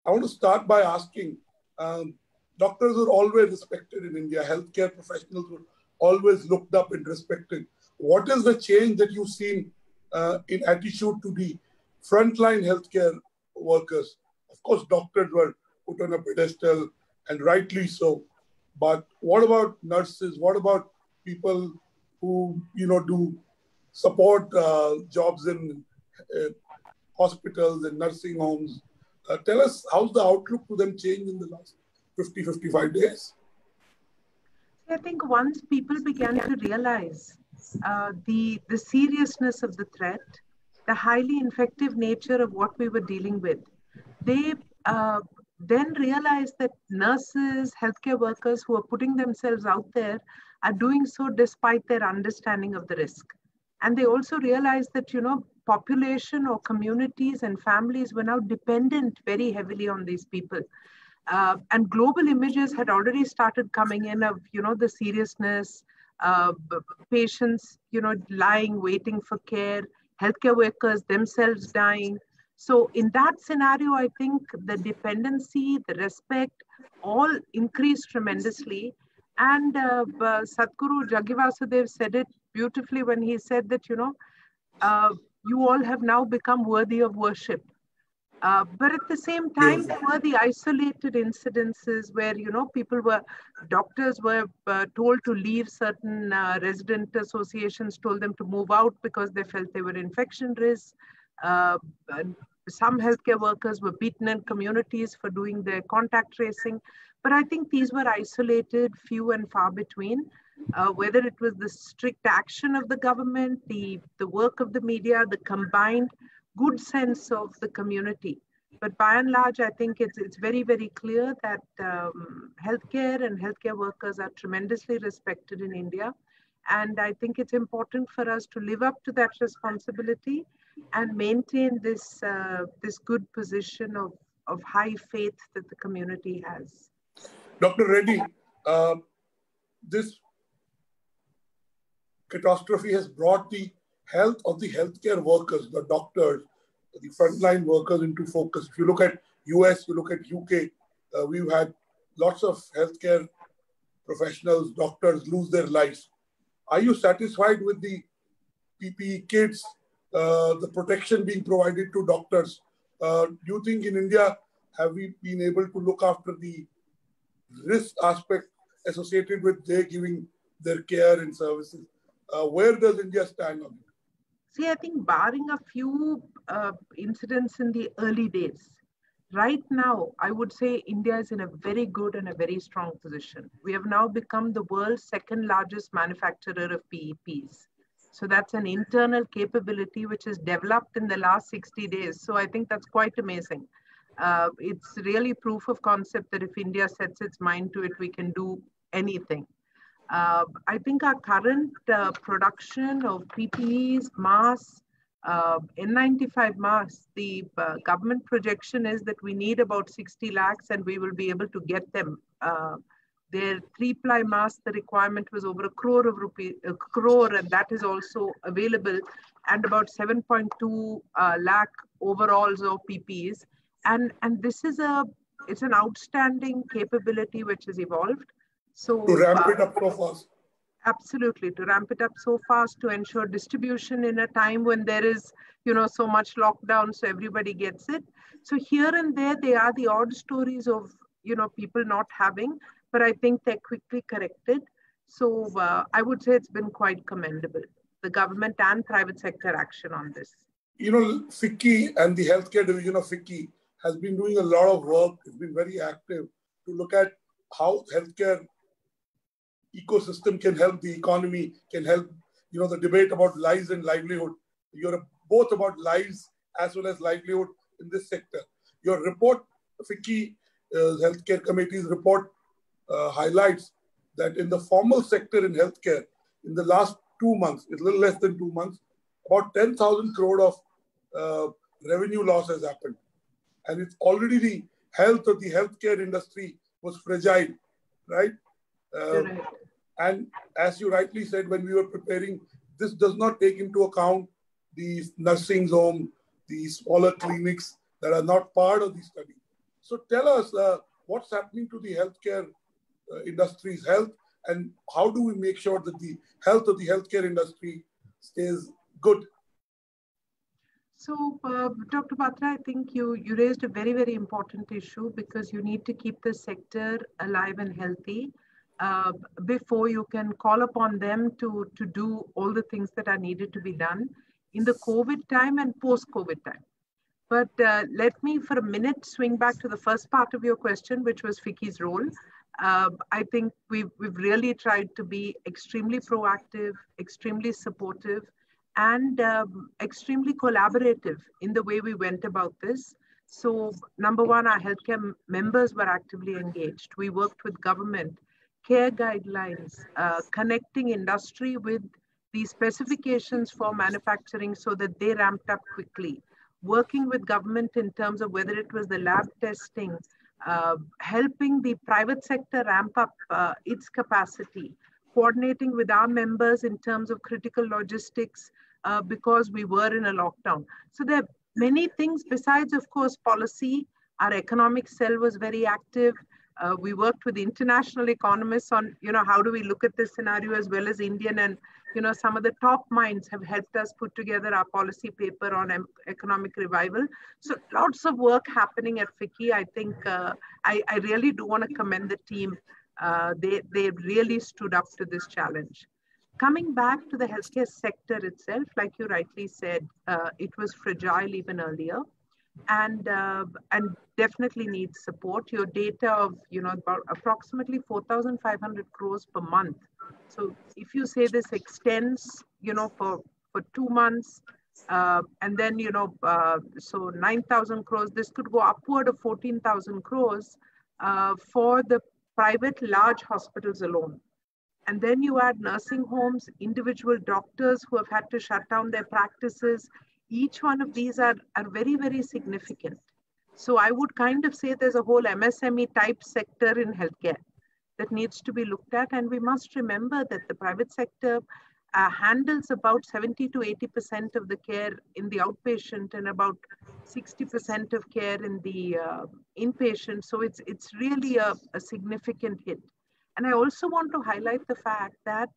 I want to start by asking, doctors were always respected in India. Healthcare professionals were always looked up and respected. What is the change that you've seen in attitude to the frontline healthcare workers? Of course, doctors were put on a pedestal, and rightly so. But what about nurses? What about people who, do support jobs in hospitals and nursing homes? Tell us, how's the outlook to them changed in the last 50, 55 days? I think once people began to realize the seriousness of the threat, the highly infective nature of what we were dealing with, they then realized that nurses, healthcare workers who are putting themselves out there are doing so despite their understanding of the risk. And they also realized that, population or communities and families were now dependent very heavily on these people. And global images had already started coming in of, the seriousness, patients, lying, waiting for care, healthcare workers themselves dying. So in that scenario, I think the dependency, the respect, all increased tremendously. And Sadhguru Jaggi Vasudev said it beautifully when he said that, you all have now become worthy of worship. But at the same time, there were the isolated incidences where, doctors were told to leave, certain resident associations told them to move out because they felt they were infection risks. Some healthcare workers were beaten in communities for doing their contact tracing. But I think these were isolated, few and far between. Whether it was the strict action of the government, the work of the media, the combined good sense of the community. But by and large, I think it's very, very clear that healthcare and healthcare workers are tremendously respected in India. And I think it's important for us to live up to that responsibility and maintain this good position of high faith that the community has. Dr. Reddy, this catastrophe has brought the health of the healthcare workers, the doctors, the frontline workers into focus. If you look at US, you look at UK, we've had lots of healthcare professionals, doctors lose their lives. Are you satisfied with the PPE kits, the protection being provided to doctors? Do you think in India, have we been able to look after the risk aspect associated with their giving their care and services? Where does India stand on it? See, I think barring a few incidents in the early days, right now, I would say India is in a very good and a very strong position. We have now become the world's second largest manufacturer of PEPs. So that's an internal capability which is developed in the last 60 days. So I think that's quite amazing. It's really proof of concept that if India sets its mind to it, we can do anything. I think our current production of PPEs, masks, N95 masks, the government projection is that we need about 60 lakhs and we will be able to get them. Their 3-ply mask, the requirement was over a crore, and that is also available, and about 7.2 lakh overalls of PPEs. And this is it's an outstanding capability which has evolved. So to ramp it up so fast. Absolutely, to ramp it up so fast, to ensure distribution in a time when there is, so much lockdown, so everybody gets it. So here and there are the odd stories of, people not having, but I think they're quickly corrected. So I would say it's been quite commendable, the government and private sector action on this. FICCI and the healthcare division of FICCI has been doing a lot of work. It's been very active to look at how healthcare ecosystem can help the economy, can help, the debate about lives and livelihood. You're both about lives as well as livelihood in this sector. Your report, FICCI Healthcare Committee's report highlights that in the formal sector in healthcare, in the last 2 months, it's a little less than 2 months, about 10,000 crore of revenue loss has happened. And it's already the health of the healthcare industry was fragile, right? And as you rightly said, when we were preparing, this does not take into account the nursing home, the smaller clinics that are not part of the study. So tell us what's happening to the healthcare industry's health, and how do we make sure that the health of the healthcare industry stays good? So, Dr. Batra, I think you raised a very, very important issue, because you need to keep the sector alive and healthy before you can call upon them to do all the things that are needed to be done in the COVID time and post-COVID time. But let me for a minute swing back to the first part of your question, which was FICCI's role. I think we've really tried to be extremely proactive, extremely supportive, and extremely collaborative in the way we went about this. So number one, our healthcare members were actively engaged. We worked with government, care guidelines, connecting industry with the specifications for manufacturing so that they ramped up quickly. Working with government in terms of whether it was the lab testing, helping the private sector ramp up its capacity, coordinating with our members in terms of critical logistics because we were in a lockdown. So there are many things besides, of course, policy. Our economic cell was very active. We worked with international economists on, how do we look at this scenario, as well as Indian, and, some of the top minds have helped us put together our policy paper on economic revival. So lots of work happening at FICCI. I think I really do want to commend the team. They really stood up to this challenge. Coming back to the healthcare sector itself, like you rightly said, it was fragile even earlier, and definitely needs support. Your data of about approximately 4,500 crores per month. So if you say this extends for 2 months, and then so 9,000 crores, this could go upward of 14,000 crores for the private large hospitals alone. And then you add nursing homes, individual doctors who have had to shut down their practices. Each one of these are very, very significant. So I would kind of say there's a whole MSME type sector in healthcare that needs to be looked at. And we must remember that the private sector handles about 70 to 80% of the care in the outpatient and about 60% of care in the inpatient. So it's really a significant hit. And I also want to highlight the fact that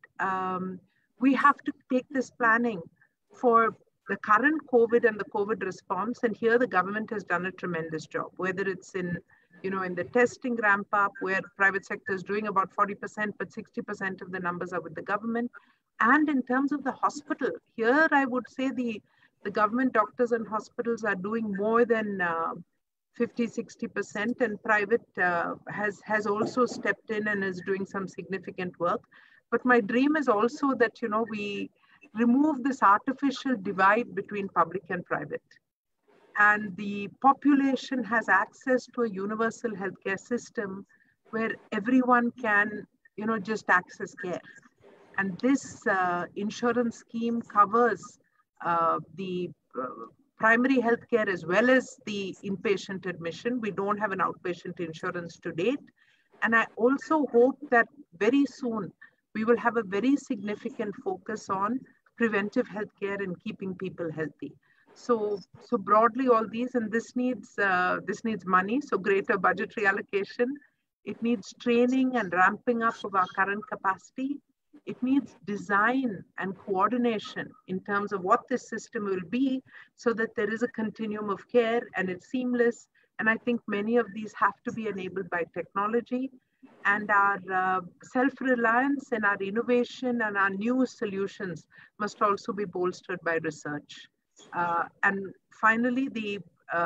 we have to take this planning for the current COVID and the COVID response. And here the government has done a tremendous job, whether it's in the testing ramp up, where private sector is doing about 40%, but 60% of the numbers are with the government. And in terms of the hospital, here I would say the government doctors and hospitals are doing more than 50-60%, and private has also stepped in and is doing some significant work. But my dream is also that we remove this artificial divide between public and private, and the population has access to a universal healthcare system where everyone can just access care. And this insurance scheme covers the primary healthcare as well as the inpatient admission. We don't have an outpatient insurance to date. And I also hope that very soon we will have a very significant focus on preventive healthcare and keeping people healthy. So broadly all these, and this needs money, so greater budgetary allocation. It needs training and ramping up of our current capacity. It needs design and coordination in terms of what this system will be, so that there is a continuum of care and it's seamless. And I think many of these have to be enabled by technology, and our self-reliance and our innovation and our new solutions must also be bolstered by research. And finally, the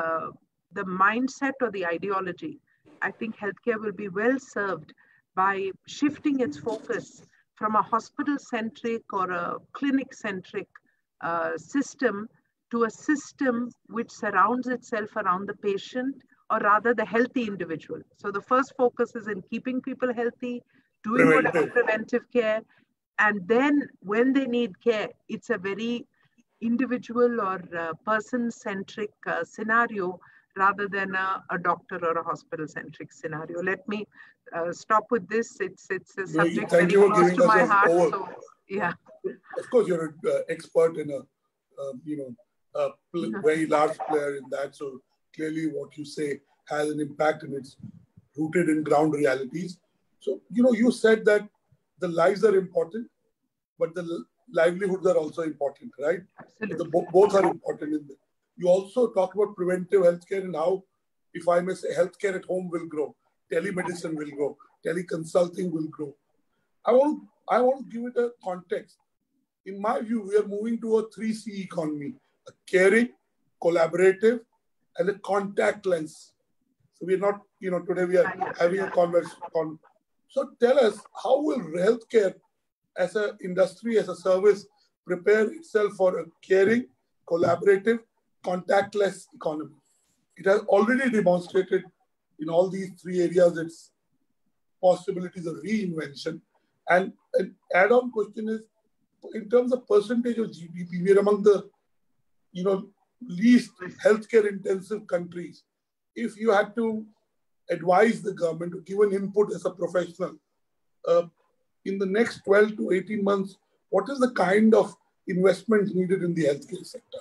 mindset or the ideology. I think healthcare will be well served by shifting its focus from a hospital-centric or a clinic-centric system to a system which surrounds itself around the patient, or rather the healthy individual. So the first focus is in keeping people healthy, doing whatever preventive care, and then when they need care, it's a very individual or person-centric scenario rather than a doctor or a hospital-centric scenario. Let me stop with this. It's a subject very close to my heart. So, yeah. Of course, you're an expert in a very large player in that. So clearly, what you say has an impact and it's rooted in ground realities. So, you said that the lives are important, but the livelihoods are also important, right? Absolutely. Both are important in this. You also talk about preventive healthcare and how, if I may say, healthcare at home will grow, telemedicine will grow, teleconsulting will grow. I want to give it a context. In my view, we are moving to a 3C economy: a caring, collaborative, and a contactless. So we are not, today we are having a conversation. So tell us, how will healthcare as an industry, as a service, prepare itself for a caring, collaborative, contactless economy? It has already demonstrated in all these three areas its possibilities of reinvention. And an add-on question is, in terms of percentage of GDP, we are among the least healthcare intensive countries. If you had to advise the government to give an input as a professional, in the next 12 to 18 months, what is the kind of investment needed in the healthcare sector?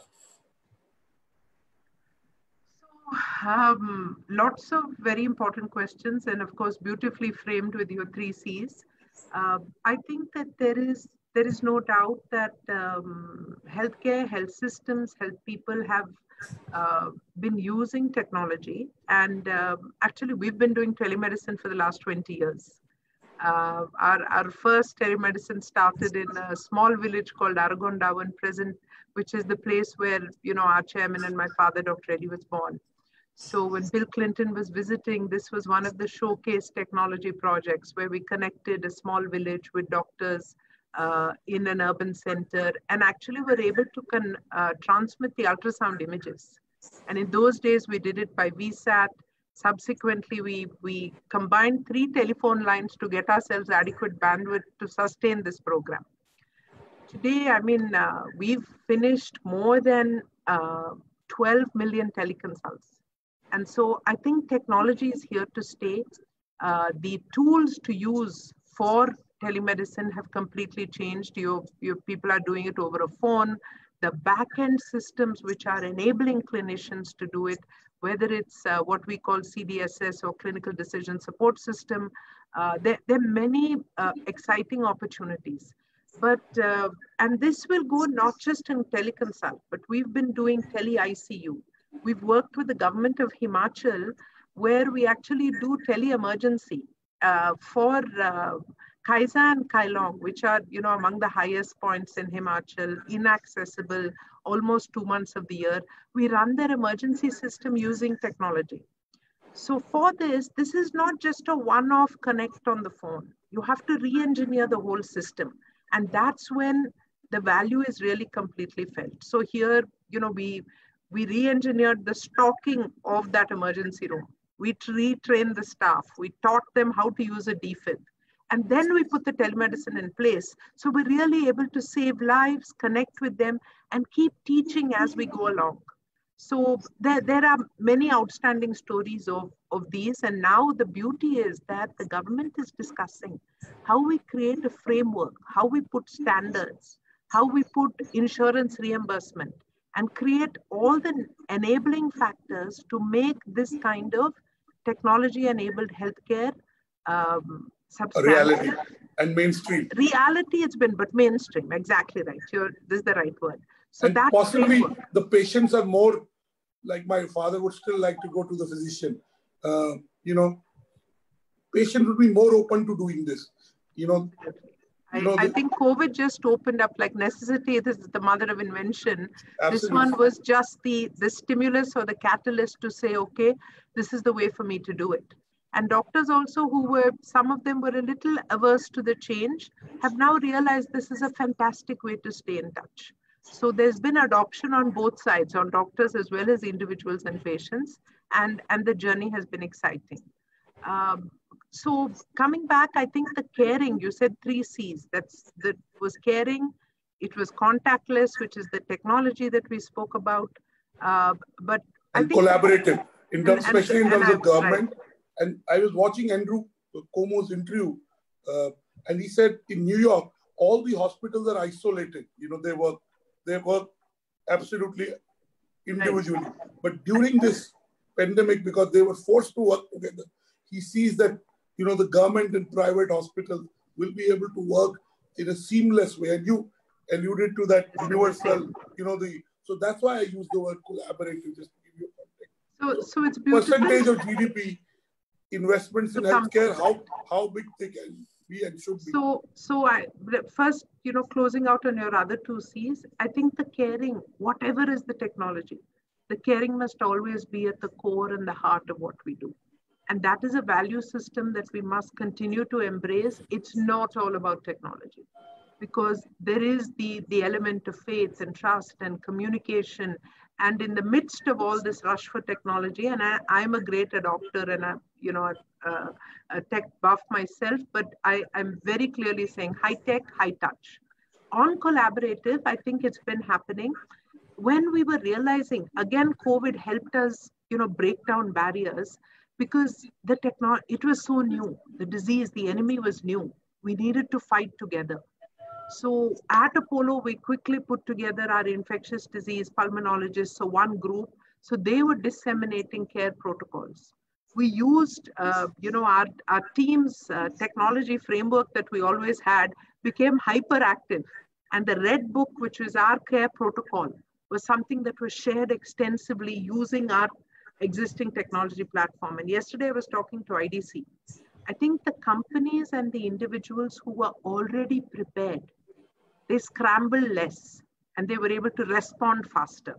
Lots of very important questions, and of course, beautifully framed with your 3 C's. I think that there is no doubt that healthcare, health systems, health people have been using technology. And actually, we've been doing telemedicine for the last 20 years. Our first telemedicine started in a small village called Aragondavan, present, which is the place where, our chairman and my father, Dr. Reddy, was born. So when Bill Clinton was visiting, this was one of the showcase technology projects where we connected a small village with doctors in an urban center, and actually were able to transmit the ultrasound images. And in those days, we did it by VSAT. Subsequently, we combined 3 telephone lines to get ourselves adequate bandwidth to sustain this program. Today, we've finished more than 12 million teleconsults. And so I think technology is here to stay. The tools to use for telemedicine have completely changed. Your people are doing it over a phone. The back-end systems which are enabling clinicians to do it, whether it's what we call CDSS or Clinical Decision Support System, there are many exciting opportunities. But, and this will go not just in teleconsult, but we've been doing tele-ICU. We've worked with the government of Himachal, where we actually do tele-emergency for Kaisa and Kailong, which are, among the highest points in Himachal, inaccessible almost 2 months of the year. We run their emergency system using technology. So for this is not just a one-off connect on the phone. You have to re-engineer the whole system. And that's when the value is really completely felt. So here, we re-engineered the stocking of that emergency room. We retrained the staff. We taught them how to use a DFib. And then we put the telemedicine in place. So we're really able to save lives, connect with them, and keep teaching as we go along. So there are many outstanding stories of these. And now the beauty is that the government is discussing how we create a framework, how we put standards, how we put insurance reimbursement, and create all the enabling factors to make this kind of technology-enabled healthcare reality and mainstream. Reality it's been, but mainstream, exactly right. This is the right word. So and that possibly framework, the patients are more, like my father would still like to go to the physician. Patients would be more open to doing this. I think COVID just opened up, like necessity is the mother of invention. Absolutely. This one was just the stimulus or the catalyst to say, okay, this is the way for me to do it. And doctors also some of them were a little averse to the change, have now realized this is a fantastic way to stay in touch. So there's been adoption on both sides, on doctors as well as individuals and patients, and the journey has been exciting. So coming back, I think the caring, you said 3 C's, that was caring, it was contactless, which is the technology that we spoke about, but I think collaborative, especially in terms of government. Right. And I was watching Andrew Cuomo's interview, and he said in New York, all the hospitals are isolated. They work absolutely individually. Right. But during this pandemic because they were forced to work together. He sees that, the government and private hospitals will be able to work in a seamless way. And you alluded to that universal, so that's why I use the word collaborative, just to give you context. So it's beautiful. Percentage of GDP investments in healthcare, how big they can be and should be. So I first, closing out on your other two C's, I think the caring, whatever is the technology, the caring must always be at the core and the heart of what we do. And that is a value system that we must continue to embrace. It's not all about technology, because there is the element of faith and trust and communication. And in the midst of all this rush for technology, and I'm a great adopter and I'm, a tech buff myself, but I'm very clearly saying high tech, high touch. On collaborative, I think it's been happening. When we were realizing, again, COVID helped us, break down barriers, because it was so new. The disease, the enemy was new. We needed to fight together. So at Apollo, we quickly put together our infectious disease pulmonologists, so one group. So they were disseminating care protocols. We used, our team's technology framework that we always had became hyperactive. And the Red Book, which was our care protocol, was something that was shared extensively using our existing technology platform. And yesterday I was talking to IDC. I think the companies and the individuals who were already prepared, they scrambled less and they were able to respond faster.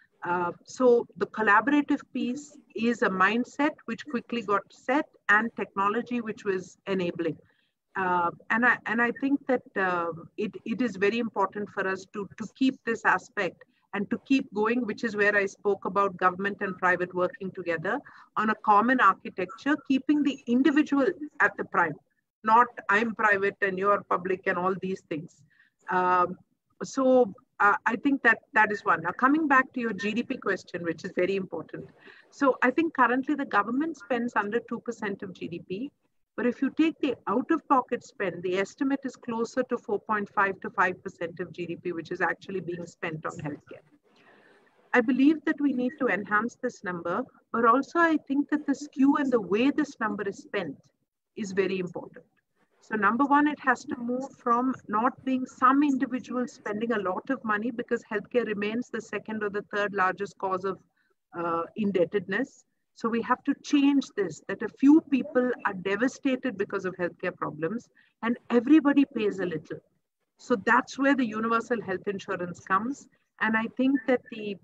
So the collaborative piece is a mindset which quickly got set, and technology which was enabling. And I think that it is very important for us to keep this aspect and to keep going, which is where I spoke about government and private working together on a common architecture, keeping the individual at the prime, not I'm private and you're public and all these things. I think that is one. Now, coming back to your GDP question, which is very important. So I think currently the government spends under 2% of GDP. But if you take the out-of-pocket spend, the estimate is closer to 4.5 to 5% of GDP, which is actually being spent on healthcare. I believe that we need to enhance this number, but also I think that the skew and the way this number is spent is very important. So number one, it has to move from not being some individuals spending a lot of money, because healthcare remains the second or the third largest cause of indebtedness. So we have to change this, that a few people are devastated because of healthcare problems and everybody pays a little. So that's where the universal health insurance comes. And I think that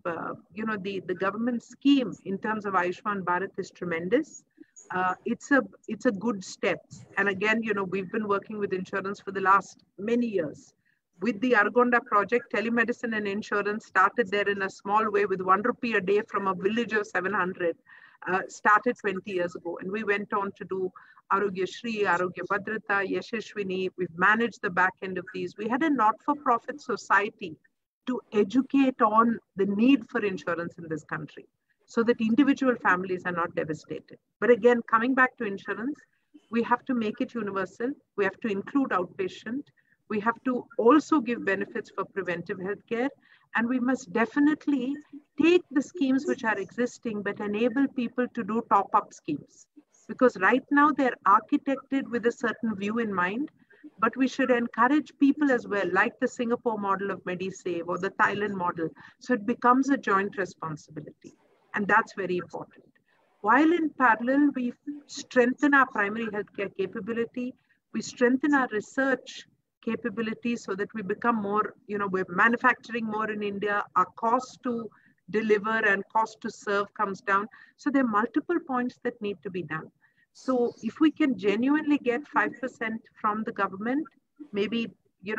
the government scheme in terms of Ayushman Bharat is tremendous. It's a good step. And again, we've been working with insurance for the last many years. With the Argonda project, telemedicine and insurance started there in a small way with ₹1 a day from a village of 700. Started 20 years ago, and we went on to do Arogya Shri, Arogya Bhadrata, Yashashwini. We've managed the back end of these. We had a not-for-profit society to educate on the need for insurance in this country so that individual families are not devastated. But again, coming back to insurance, we have to make it universal. We have to include outpatient. We have to also give benefits for preventive healthcare. And we must definitely take the schemes which are existing, but enable people to do top-up schemes. Because right now they're architected with a certain view in mind, but we should encourage people as well, like the Singapore model of MediSave or the Thailand model. So it becomes a joint responsibility. And that's very important. While in parallel, we strengthen our primary healthcare capability, we strengthen our research capabilities so that we become more, we're manufacturing more in India, our cost to deliver and cost to serve comes down. So there are multiple points that need to be done. So if we can genuinely get 5% from the government, maybe,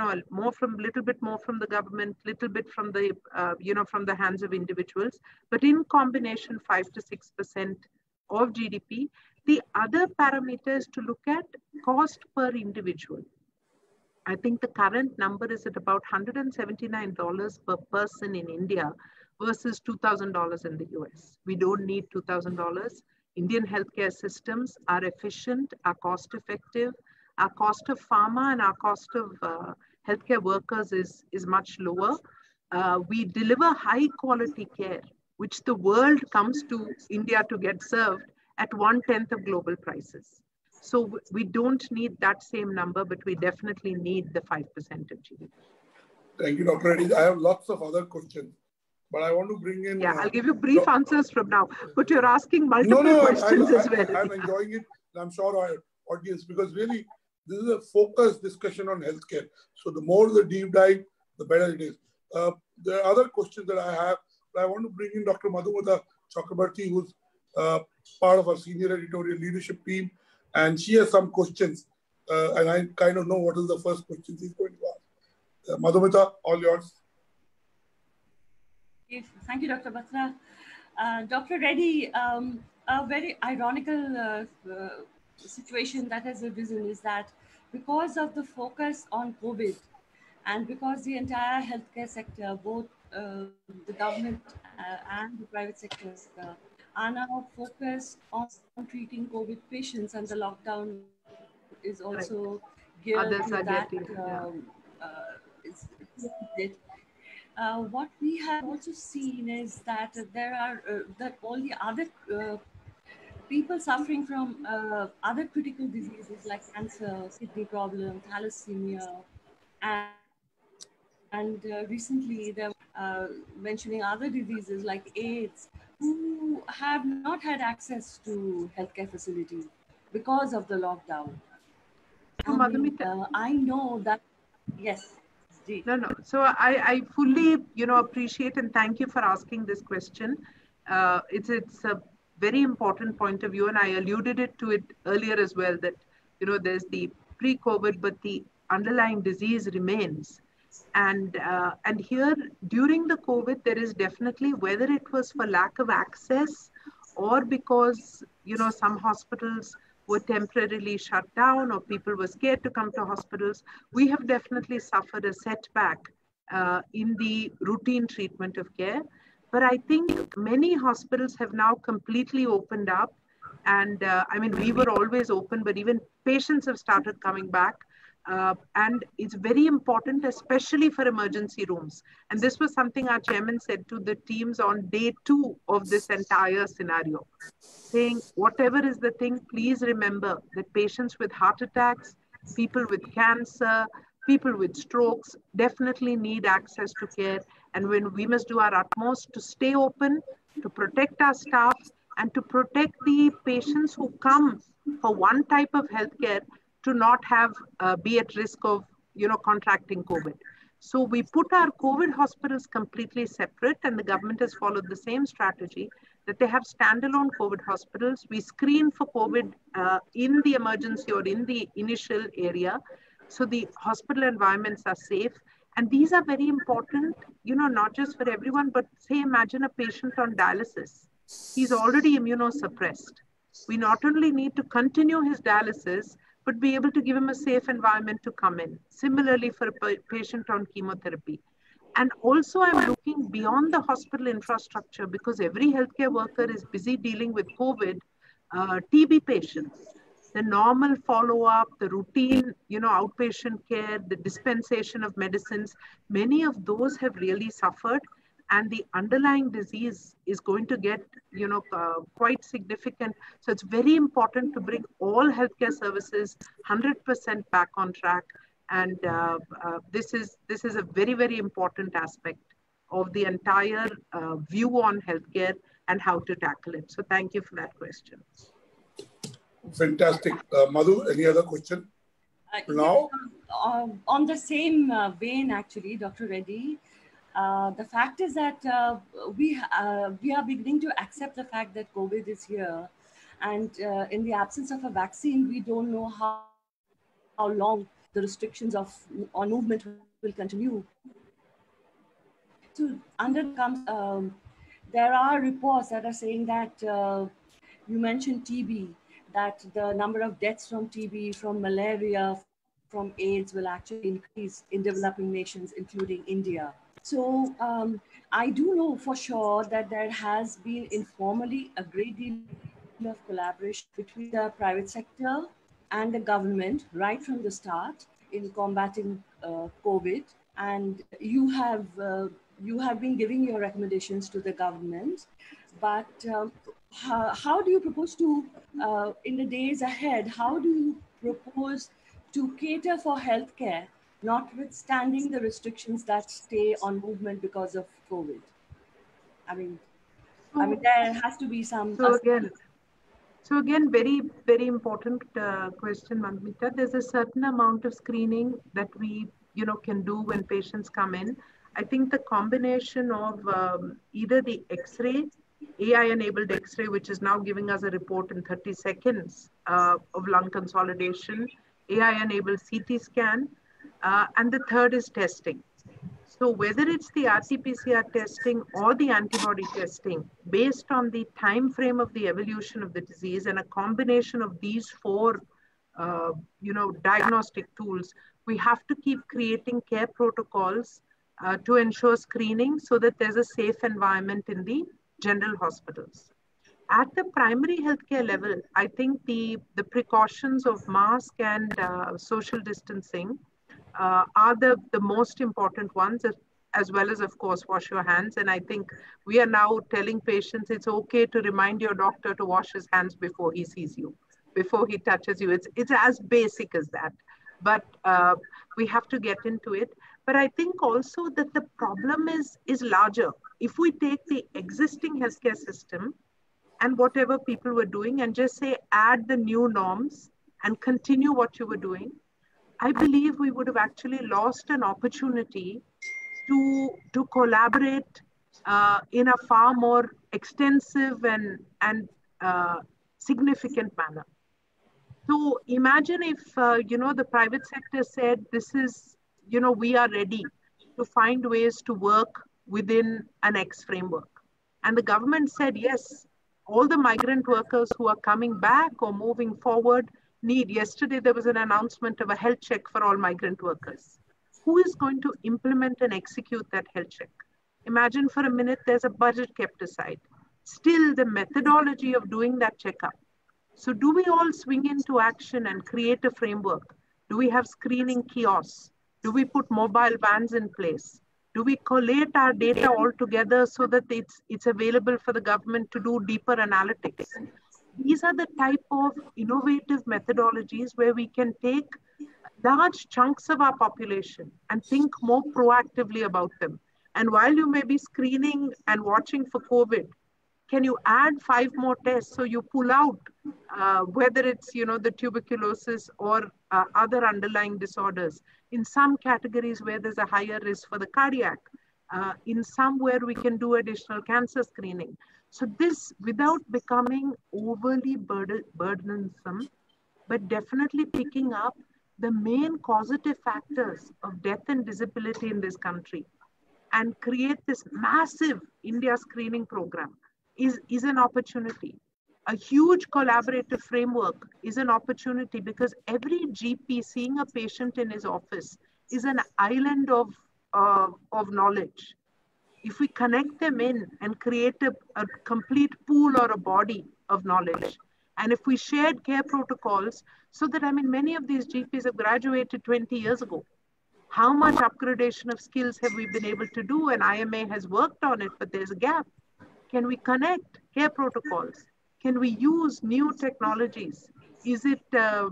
little bit more from the government, little bit from the, from the hands of individuals, but in combination, 5 to 6% of GDP. The other parameters to look at cost per individual. I think the current number is at about $179 per person in India versus $2,000 in the US. We don't need $2,000. Indian healthcare systems are efficient, are cost effective. Our cost of pharma and our cost of healthcare workers is much lower. We deliver high quality care. which the world comes to India to get served at 1/10 of global prices. So we don't need that same number, but we definitely need the 5% of GDP. Thank you, Dr. Reddy. I have lots of other questions, but I want to bring in... Yeah, I'll give you brief answers from now, but you're asking multiple questions as well. I'm enjoying it, and I'm sure our audience, because really, this is a focused discussion on healthcare. So the more the deep dive, the better it is. There are other questions that I have, but I want to bring in Dr. Madhumita Chakrabarti, who's part of our senior editorial leadership team, and she has some questions, and I kind of know what is the first question she's going to ask. Madhumita, all yours. Yes, thank you, Dr. Batra. Dr. Reddy, a very ironical situation that has arisen is that because of the focus on COVID and because the entire healthcare sector, both the government and the private sectors are now focused on treating COVID patients, and the lockdown is also geared to that. What we have also seen is that there are that all the other people suffering from other critical diseases like cancer, kidney problem, thalassemia, and recently they're mentioning other diseases like AIDS, who have not had access to healthcare facilities because of the lockdown. I know that, yes. No. So I fully, appreciate and thank you for asking this question. It's a very important point of view, and I alluded to it earlier as well, that, there's the pre-COVID, but the underlying disease remains. And here, during the COVID, there is definitely, whether it was for lack of access or because, some hospitals were temporarily shut down or people were scared to come to hospitals, we have definitely suffered a setback in the routine treatment of care. But I think many hospitals have now completely opened up. And we were always open, but even patients have started coming back. And it's very important, especially for emergency rooms. And this was something our chairman said to the teams on day 2 of this entire scenario, saying, whatever is the thing, please remember that patients with heart attacks, people with cancer, people with strokes definitely need access to care. And when we must do our utmost to stay open, to protect our staff, and to protect the patients who come for one type of healthcare to not have be at risk of contracting COVID. So we put our COVID hospitals completely separate, and the government has followed the same strategy that they have standalone COVID hospitals. We screen for COVID in the emergency or in the initial area, so the hospital environments are safe. And these are very important, not just for everyone, but say, imagine a patient on dialysis. He's already immunosuppressed. We not only need to continue his dialysis, but be able to give him a safe environment to come in. Similarly, for a patient on chemotherapy. And also, I'm looking beyond the hospital infrastructure, because every healthcare worker is busy dealing with COVID, TB patients. The normal follow-up, the routine, outpatient care, the dispensation of medicines, many of those have really suffered. And the underlying disease is going to get, quite significant. So it's very important to bring all healthcare services 100% back on track. And this is a very, very important aspect of the entire view on healthcare and how to tackle it. So thank you for that question. Fantastic. Madhu, any other question? Now? On the same vein, actually, Dr. Reddy, the fact is that we are beginning to accept the fact that COVID is here. And in the absence of a vaccine, we don't know how long the restrictions on movement will continue. So there are reports that are saying that you mentioned TB, that the number of deaths from TB, from malaria, from AIDS will actually increase in developing nations, including India. So I do know for sure that there has been informally a great deal of collaboration between the private sector and the government right from the start in combating COVID. And you have you have been giving your recommendations to the government, but how do you propose to, in the days ahead, how do you propose to cater for healthcare, notwithstanding the restrictions that stay on movement because of COVID? I mean, there has to be some. So again, very, very important question, Madhumita. There's a certain amount of screening that we, can do when patients come in. I think the combination of either the X-ray, AI-enabled X-ray, which is now giving us a report in 30 seconds of lung consolidation, AI-enabled CT scan, and the third is testing. So whether it's the RT-PCR testing or the antibody testing, based on the time frame of the evolution of the disease and a combination of these four, diagnostic tools, we have to keep creating care protocols to ensure screening so that there's a safe environment in the general hospitals. At the primary healthcare level, I think the precautions of mask and social distancing are the most important ones, as well as, of course, wash your hands. And I think we are now telling patients it's okay to remind your doctor to wash his hands before he sees you, before he touches you. It's as basic as that. But we have to get into it. But I think also that the problem is larger. If we take the existing healthcare system and whatever people were doing and just say add the new norms and continue what you were doing, I believe we would have actually lost an opportunity to collaborate in a far more extensive and significant manner. So imagine if, the private sector said, this is, we are ready to find ways to work within an X framework. And the government said, yes, all the migrant workers who are coming back or moving forward need. Yesterday, there was an announcement of a health check for all migrant workers. Who is going to implement and execute that health check? Imagine for a minute, there's a budget kept aside. Still, the methodology of doing that checkup. So do we all swing into action and create a framework? Do we have screening kiosks? Do we put mobile vans in place? Do we collate our data all together so that it's available for the government to do deeper analytics? These are the type of innovative methodologies where we can take large chunks of our population and think more proactively about them. And while you may be screening and watching for COVID, can you add 5 more tests so you pull out whether it's the tuberculosis or other underlying disorders? In some categories where there's a higher risk for the cardiac, in some where we can do additional cancer screening. So this, without becoming overly burdensome, but definitely picking up the main causative factors of death and disability in this country, and create this massive India screening program is an opportunity. A huge collaborative framework is an opportunity, because every GP seeing a patient in his office is an island of knowledge. If we connect them in and create a complete pool or a body of knowledge, and if we shared care protocols, so that, many of these GPs have graduated 20 years ago. How much upgradation of skills have we been able to do? And IMA has worked on it, but there's a gap. Can we connect care protocols? Can we use new technologies? Is it, the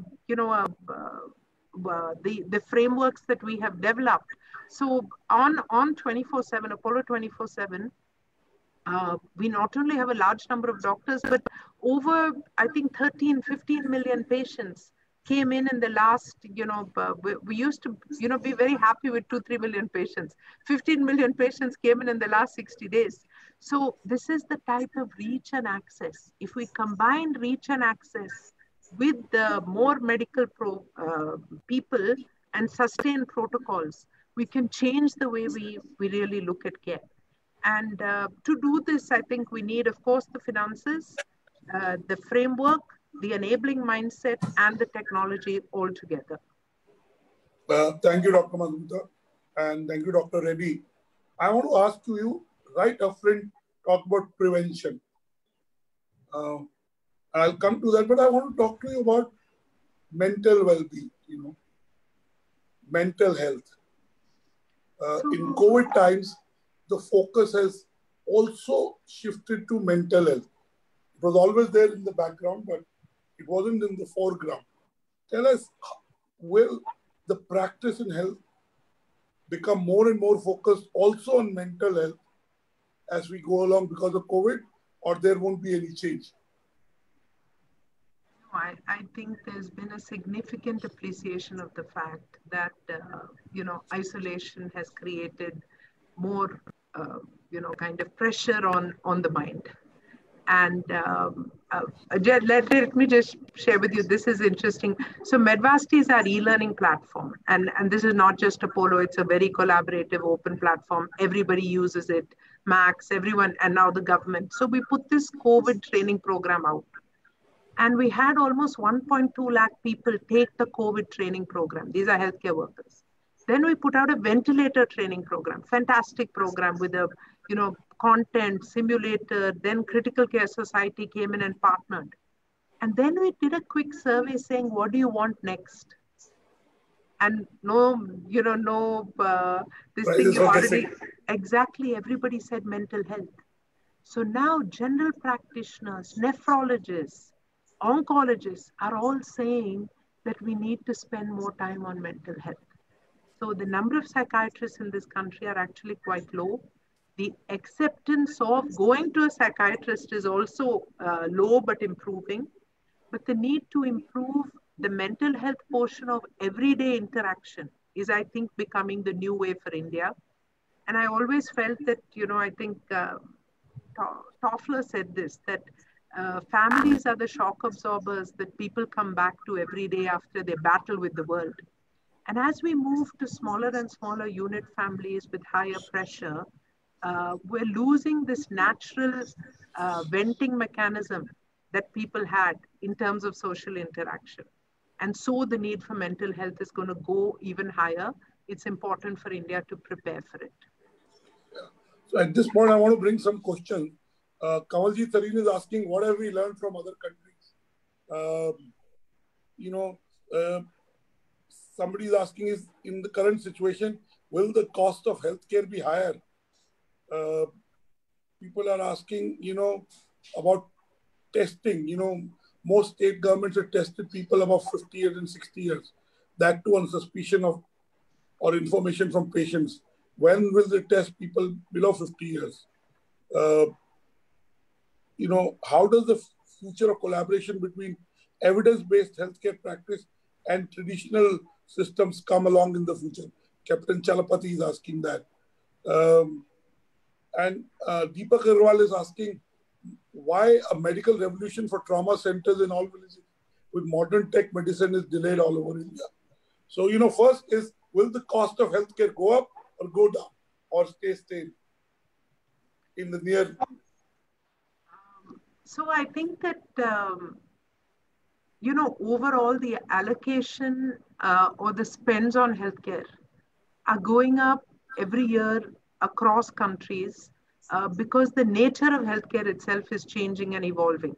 frameworks that we have developed? So on 24/7, Apollo 24/7, we not only have a large number of doctors, but over, I think, 15 million patients came in the last, we used to, be very happy with 2-3 million patients. 15 million patients came in the last 60 days. So this is the type of reach and access. If we combine reach and access with the more medical people and sustain protocols, we can change the way we really look at care. And to do this, I think we need, of course, the finances, the framework, the enabling mindset, and the technology all together. Thank you, Dr. Madhumita, and thank you, Dr. Reddy. I want to ask you, right upfront, talk about prevention. I'll come to that, but I want to talk to you about mental well-being, mental health. In COVID times, the focus has also shifted to mental health. It was always there in the background, but it wasn't in the foreground. Tell us, will the practice in health become more and more focused also on mental health as we go along because of COVID, or there won't be any change? I think there's been a significant appreciation of the fact that, isolation has created more, kind of pressure on the mind. And let me just share with you, this is interesting. So Medvasti is our e-learning platform. And this is not just Apollo, it's a very collaborative, open platform. Everybody uses it, Max, everyone, and now the government. So we put this COVID training program out. And we had almost 1.2 lakh people take the COVID training program. These are healthcare workers. Then we put out a ventilator training program, fantastic program with a, content, simulator, then Critical Care Society came in and partnered. And then we did a quick survey saying, what do you want next? And this thing you already, exactly, everybody said mental health. So now general practitioners, nephrologists, oncologists are all saying that we need to spend more time on mental health. So the number of psychiatrists in this country are actually quite low. The acceptance of going to a psychiatrist is also low but improving. But the need to improve the mental health portion of everyday interaction is, I think, becoming the new way for India. And I always felt that, I think Toffler said this, that families are the shock absorbers that people come back to every day after they battle with the world. And as we move to smaller and smaller unit families with higher pressure, we're losing this natural venting mechanism that people had in terms of social interaction. And so the need for mental health is going to go even higher. It's important for India to prepare for it. Yeah. So at this point, I want to bring some questions. Kamalji Tareen is asking, what have we learned from other countries? Somebody is asking, is in the current situation, will the cost of healthcare be higher? People are asking, about testing. Most state governments have tested people above 50 years and 60 years. That too on suspicion of or information from patients. When will they test people below 50 years? How does the future of collaboration between evidence-based healthcare practice and traditional systems come along in the future? Captain Chalapati is asking that. And Deepak Agarwal is asking, why a medical revolution for trauma centers in all villages with modern tech medicine is delayed all over India? So, first is, will the cost of healthcare go up or go down or stay stable in the near? So I think that, overall the allocation or the spends on healthcare are going up every year across countries because the nature of healthcare itself is changing and evolving.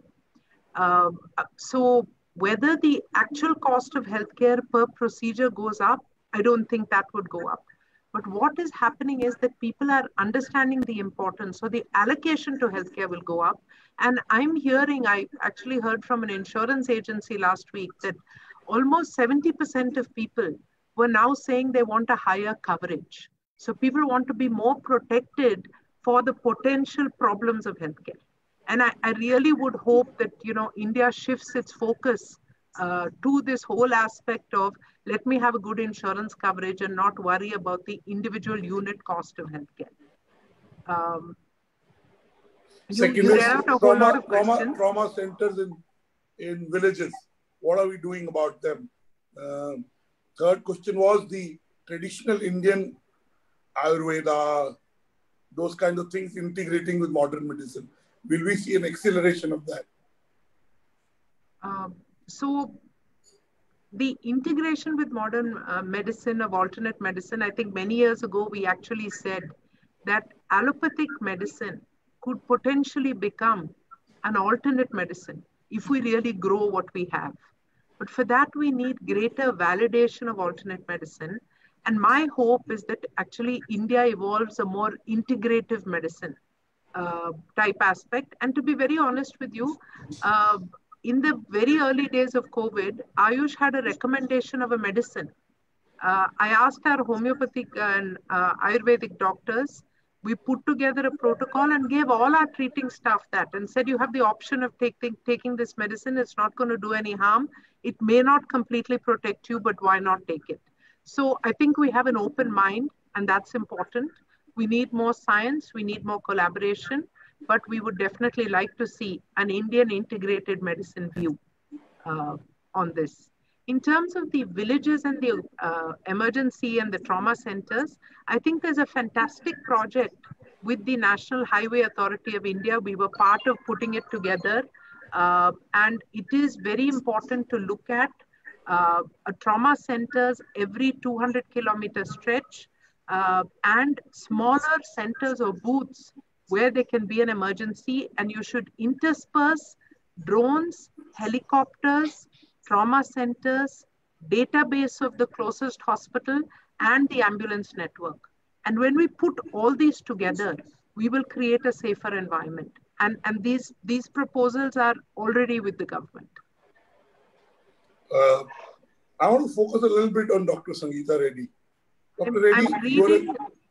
So whether the actual cost of healthcare per procedure goes up, I don't think that would go up. But what is happening is that people are understanding the importance. So the allocation to healthcare will go up. And I actually heard from an insurance agency last week that almost 70% of people were now saying they want a higher coverage. So people want to be more protected for the potential problems of healthcare. And I really would hope that, India shifts its focus to this whole aspect of, let me have a good insurance coverage and not worry about the individual unit cost of healthcare. Trauma centers in villages. What are we doing about them? Third question was the traditional Indian Ayurveda, those kinds of things integrating with modern medicine. Will we see an acceleration of that? So the integration with modern medicine, of alternate medicine, I think many years ago, we actually said that allopathic medicine could potentially become an alternate medicine if we really grow what we have. But for that, we need greater validation of alternate medicine. And my hope is that actually India evolves a more integrative medicine type aspect. And to be very honest with you, in the very early days of COVID, Ayush had a recommendation of a medicine. I asked our homeopathic and Ayurvedic doctors, we put together a protocol and gave all our treating staff that and said, you have the option of taking this medicine. It's not going to do any harm. It may not completely protect you, but why not take it? So I think we have an open mind, and that's important. We need more science. We need more collaboration, but we would definitely like to see an Indian integrated medicine view on this. In terms of the villages and the emergency and the trauma centers, I think there's a fantastic project with the National Highway Authority of India. We were part of putting it together. And it is very important to look at a trauma centers every 200-kilometer stretch and smaller centers or booths where there can be an emergency, and you should intersperse drones, helicopters, trauma centers, database of the closest hospital, and the ambulance network. And when we put all these together, we will create a safer environment. And these proposals are already with the government. I want to focus a little bit on Dr. Sangeeta Reddy. Dr. Reddy, I'm reading,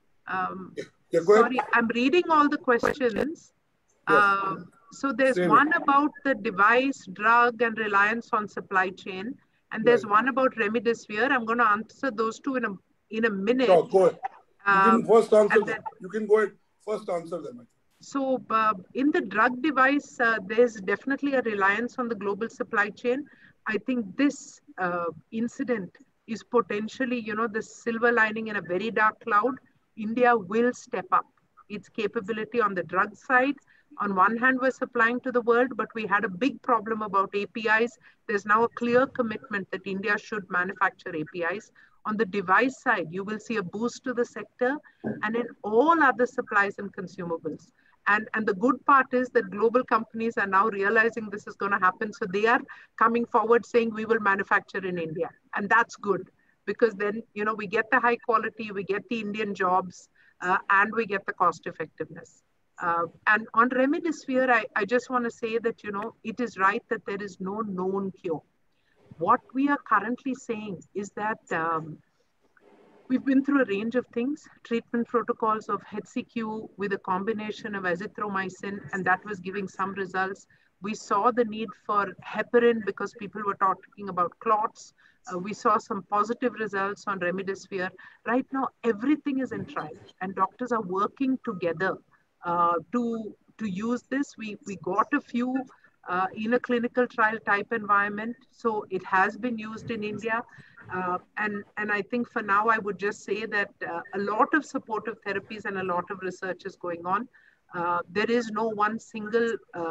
sorry, I'm reading all the questions. Yes. So there's one about the device, drug, and reliance on supply chain. And there's one about remdesivir. I'm going to answer those two in a minute. No, go ahead. You can first answer them. You can go ahead. First answer them. So in the drug device, there's definitely a reliance on the global supply chain. I think this incident is potentially, the silver lining in a very dark cloud. India will step up its capability on the drug side. On one hand, we're supplying to the world, but we had a big problem about APIs. There's now a clear commitment that India should manufacture APIs. On the device side, you will see a boost to the sector and in all other supplies and consumables. And the good part is that global companies are now realizing this is going to happen. So they are coming forward saying we will manufacture in India. And that's good because then, we get the high quality, we get the Indian jobs, and we get the cost effectiveness. And on remdesivir, I just want to say that, it is right that there is no known cure. What we are currently saying is that we've been through a range of things, treatment protocols of HCQ with a combination of azithromycin, and that was giving some results. We saw the need for heparin because people were talking about clots. We saw some positive results on remdesivir. Right now, everything is in trial, and doctors are working together to use this. We got a few in a clinical trial type environment. So it has been used in India. And I think for now, I would just say that a lot of supportive therapies and a lot of research is going on. There is no one single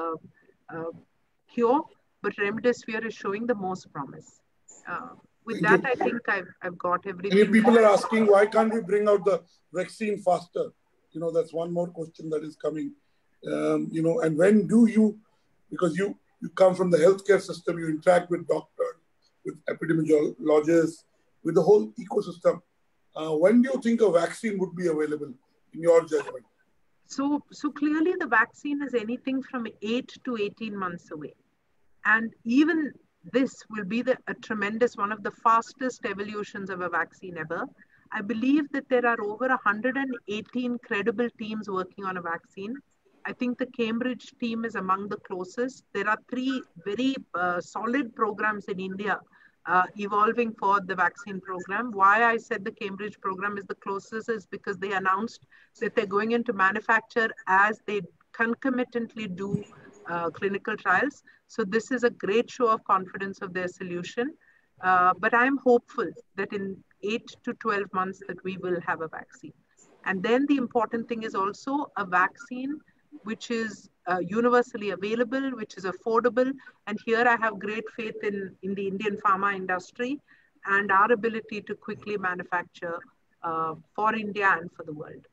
cure, but remdesivir is showing the most promise. With that, I think I've got everything. Many people are asking, why can't we bring out the vaccine faster? That's one more question that is coming. And when do you, because you come from the healthcare system, you interact with doctors, with epidemiologists, with the whole ecosystem. When do you think a vaccine would be available in your judgment? So clearly the vaccine is anything from 8 to 18 months away. And even this will be a tremendous, one of the fastest evolutions of a vaccine ever. I believe that there are over 118 credible teams working on a vaccine. I think the Cambridge team is among the closest. There are 3 very solid programs in India evolving for the vaccine program. Why I said the Cambridge program is the closest is because they announced that they're going into manufacture as they concomitantly do clinical trials. So this is a great show of confidence of their solution. But I'm hopeful that in 8 to 12 months that we will have a vaccine. And then the important thing is also a vaccine which is universally available, which is affordable. And here I have great faith in the Indian pharma industry and our ability to quickly manufacture for India and for the world.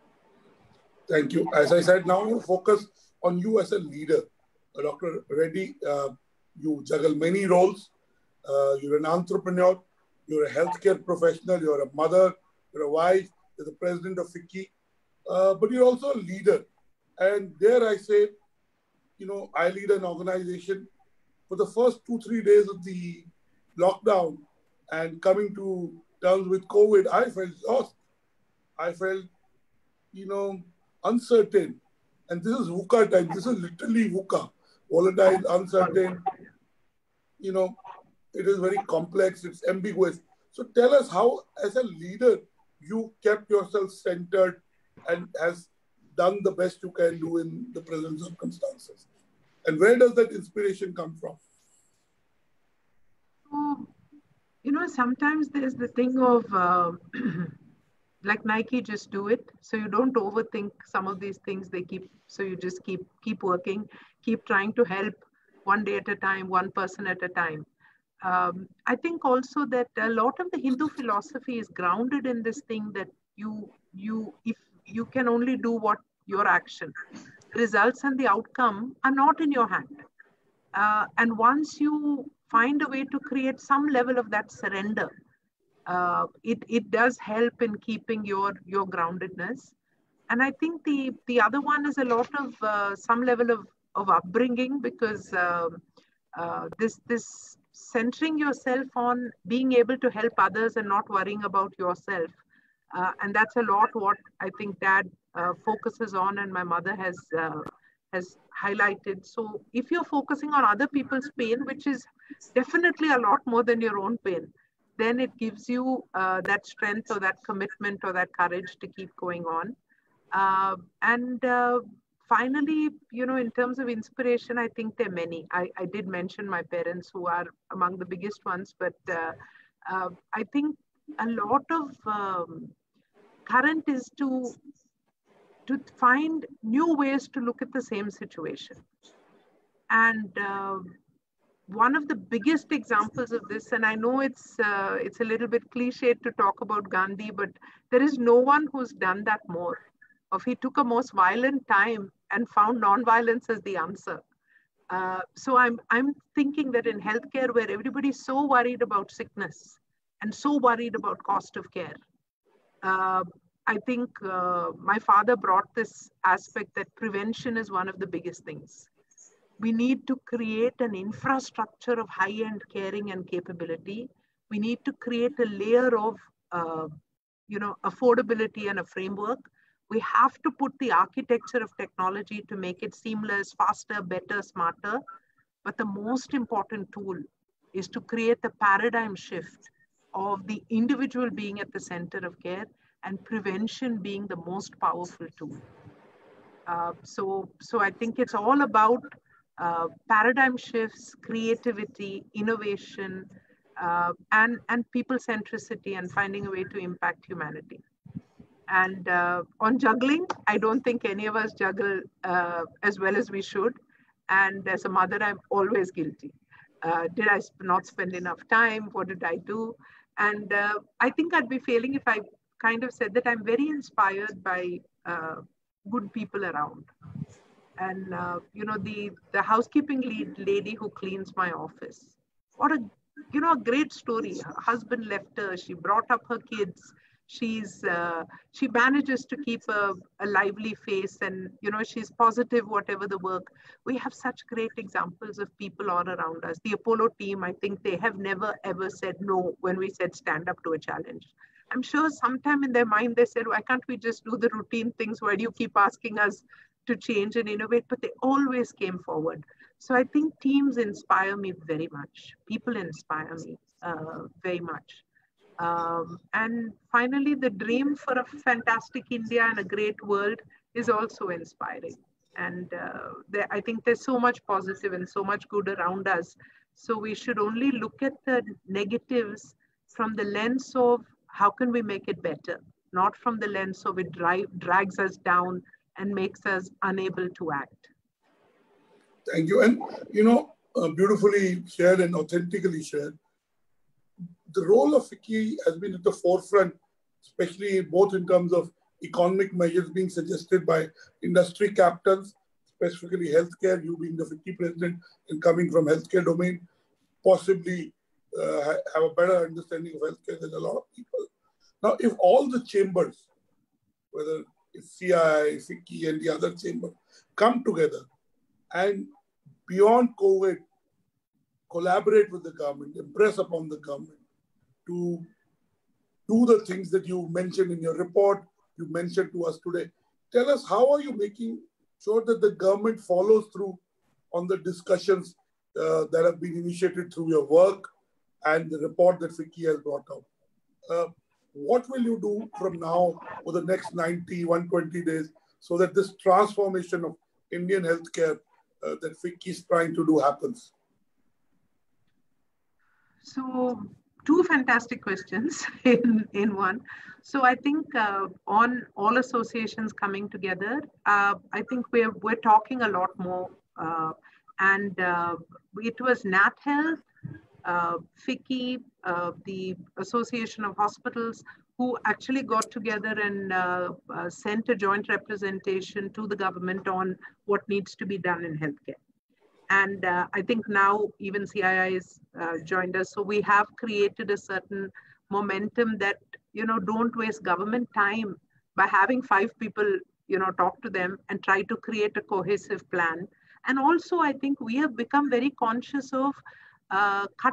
Thank you. As I said, now I want to focus on you as a leader. Dr. Reddy, you juggle many roles. You're an entrepreneur. You're a healthcare professional, you're a mother, you're a wife, you're the president of FICCI, but you're also a leader. And there I say, I lead an organization. For the first 2-3 days of the lockdown and coming to terms with COVID, I felt lost. I felt, uncertain. And this is VUCA time. This is literally VUCA. Volatile, uncertain. It is very complex. It's ambiguous. So tell us how, as a leader, you kept yourself centered and has done the best you can do in the present circumstances. And where does that inspiration come from? Sometimes there's the thing of like Nike, just do it. So you don't overthink some of these things. So you just keep working, keep trying to help one day at a time, one person at a time. I think also that a lot of the Hindu philosophy is grounded in this thing that if you can only do what your action, the results and the outcome are not in your hand. And once you find a way to create some level of that surrender, it does help in keeping your groundedness. And I think the other one is a lot of some level of upbringing, because this centering yourself on being able to help others and not worrying about yourself. And that's a lot what I think Dad focuses on, and my mother has highlighted. So if you're focusing on other people's pain, which is definitely a lot more than your own pain, then it gives you that strength or that commitment or that courage to keep going on. And finally, in terms of inspiration, I think there are many. I did mention my parents, who are among the biggest ones, but I think a lot of current is to find new ways to look at the same situation. And one of the biggest examples of this, and I know it's a little bit cliched to talk about Gandhi, but there is no one who's done that more. He took a most violent time and found non-violence as the answer. So I'm thinking that in healthcare, where everybody's so worried about sickness and so worried about cost of care, I think my father brought this aspect that prevention is one of the biggest things. We need to create an infrastructure of high-end caring and capability. We need to create a layer of, affordability and a framework. We have to put the architecture of technology to make it seamless, faster, better, smarter. But the most important tool is to create the paradigm shift of the individual being at the center of care and prevention being the most powerful tool. So I think it's all about paradigm shifts, creativity, innovation, and people centricity, and finding a way to impact humanity. And on juggling, I don't think any of us juggle as well as we should. And as a mother, I'm always guilty. Did I not spend enough time? What did I do? And I think I'd be failing if I kind of said that I'm very inspired by good people around. And, the housekeeping lady who cleans my office, what a great story. Her husband left her. She brought up her kids. She manages to keep a lively face, and, she's positive, whatever the work. We have such great examples of people all around us. The Apollo team, I think they have never, ever said no when we said stand up to a challenge. I'm sure sometime in their mind, they said, why can't we just do the routine things? Why do you keep asking us to change and innovate? But they always came forward. So I think teams inspire me very much. People inspire me very much. And finally, the dream for a fantastic India and a great world is also inspiring. And I think there's so much positive and so much good around us. So we should only look at the negatives from the lens of how can we make it better, not from the lens of it drags us down and makes us unable to act. Thank you. And, beautifully shared and authentically shared. The role of FICCI has been at the forefront, especially both in terms of economic measures being suggested by industry captains, specifically healthcare, you being the FICCI president and coming from healthcare domain, possibly have a better understanding of healthcare than a lot of people. Now, if all the chambers, whether it's CII, FICCI, and the other chambers, come together and beyond COVID, collaborate with the government, impress upon the government to do the things that you mentioned in your report, you mentioned to us today. Tell us, how are you making sure that the government follows through on the discussions that have been initiated through your work and the report that FICCI has brought out? What will you do from now for the next 90, 120 days so that this transformation of Indian healthcare that FICCI is trying to do happens? So, two fantastic questions in one. So I think on all associations coming together, I think we're talking a lot more. And it was Nat Health, FICCI, the Association of Hospitals, who actually got together and sent a joint representation to the government on what needs to be done in healthcare. And I think now even CII has joined us. So we have created a certain momentum that, don't waste government time by having 5 people, talk to them and try to create a cohesive plan. And also, I think we have become very conscious of cut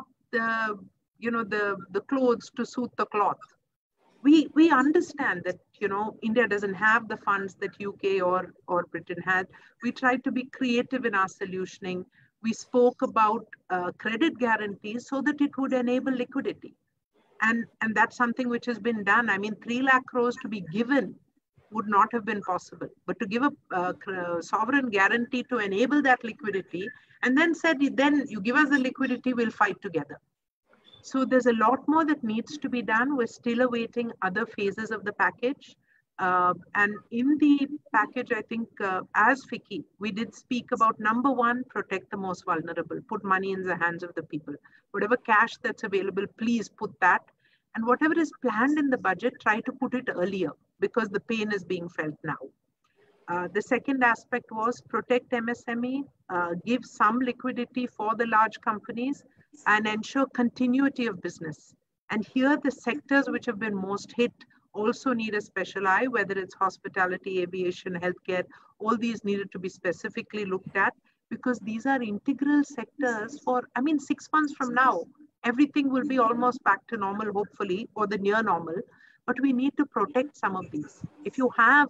the clothes to suit the cloth. We understand that, India doesn't have the funds that UK or Britain had. We tried to be creative in our solutioning. We spoke about credit guarantees so that it would enable liquidity. And that's something which has been done. I mean, 3 lakh crores to be given would not have been possible. But to give a sovereign guarantee to enable that liquidity, and then said, then you give us the liquidity, we'll fight together. So there's a lot more that needs to be done. We're still awaiting other phases of the package. And in the package, I think as FICCI, we did speak about number 1, protect the most vulnerable, put money in the hands of the people. Whatever cash that's available, please put that. And whatever is planned in the budget, try to put it earlier because the pain is being felt now. The second aspect was protect MSME, give some liquidity for the large companies, and ensure continuity of business. And here the sectors which have been most hit also need a special eye, whether it's hospitality, aviation, healthcare, all these needed to be specifically looked at because these are integral sectors for, 6 months from now, everything will be almost back to normal, hopefully, or the near normal, but we need to protect some of these. If you have,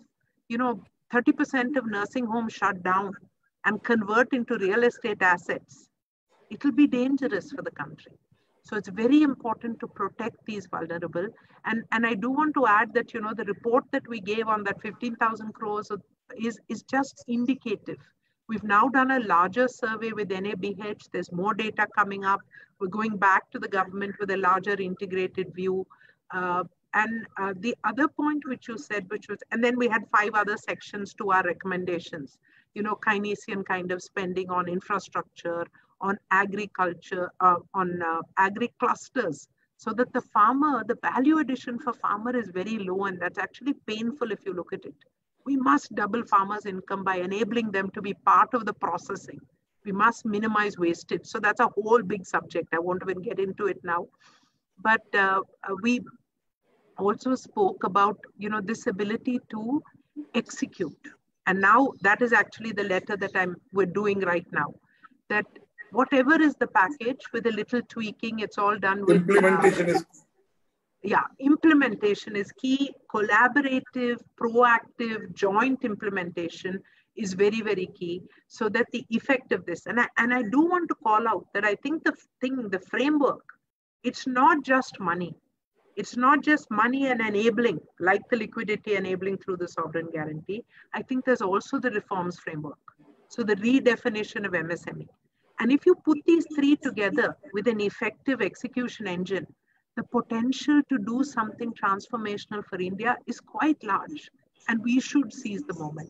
30% of nursing homes shut down and convert into real estate assets, it will be dangerous for the country. So it's very important to protect these vulnerable. And I do want to add that, the report that we gave on that 15,000 crores is just indicative. We've now done a larger survey with NABH. There's more data coming up. We're going back to the government with a larger integrated view. And the other point which you said, and then we had 5 other sections to our recommendations, Keynesian kind of spending on infrastructure, on agriculture, on agri-clusters, so that the farmer, the value addition for farmer is very low, and that's actually painful if you look at it. We must double farmers' income by enabling them to be part of the processing. We must minimize wastage. So that's a whole big subject. I won't even get into it now. But we also spoke about, this ability to execute. And now that is actually the letter that we're doing right now. That whatever is the package with a little tweaking, it's all done with implementation is implementation is key. Collaborative, proactive, joint implementation is very, very key, so that the effect of this, and I do want to call out that I think the framework, it's not just money. It's not just money and enabling, like the liquidity enabling through the sovereign guarantee. I think there's also the reforms framework. So the redefinition of MSME. And if you put these 3 together with an effective execution engine, the potential to do something transformational for India is quite large, and we should seize the moment.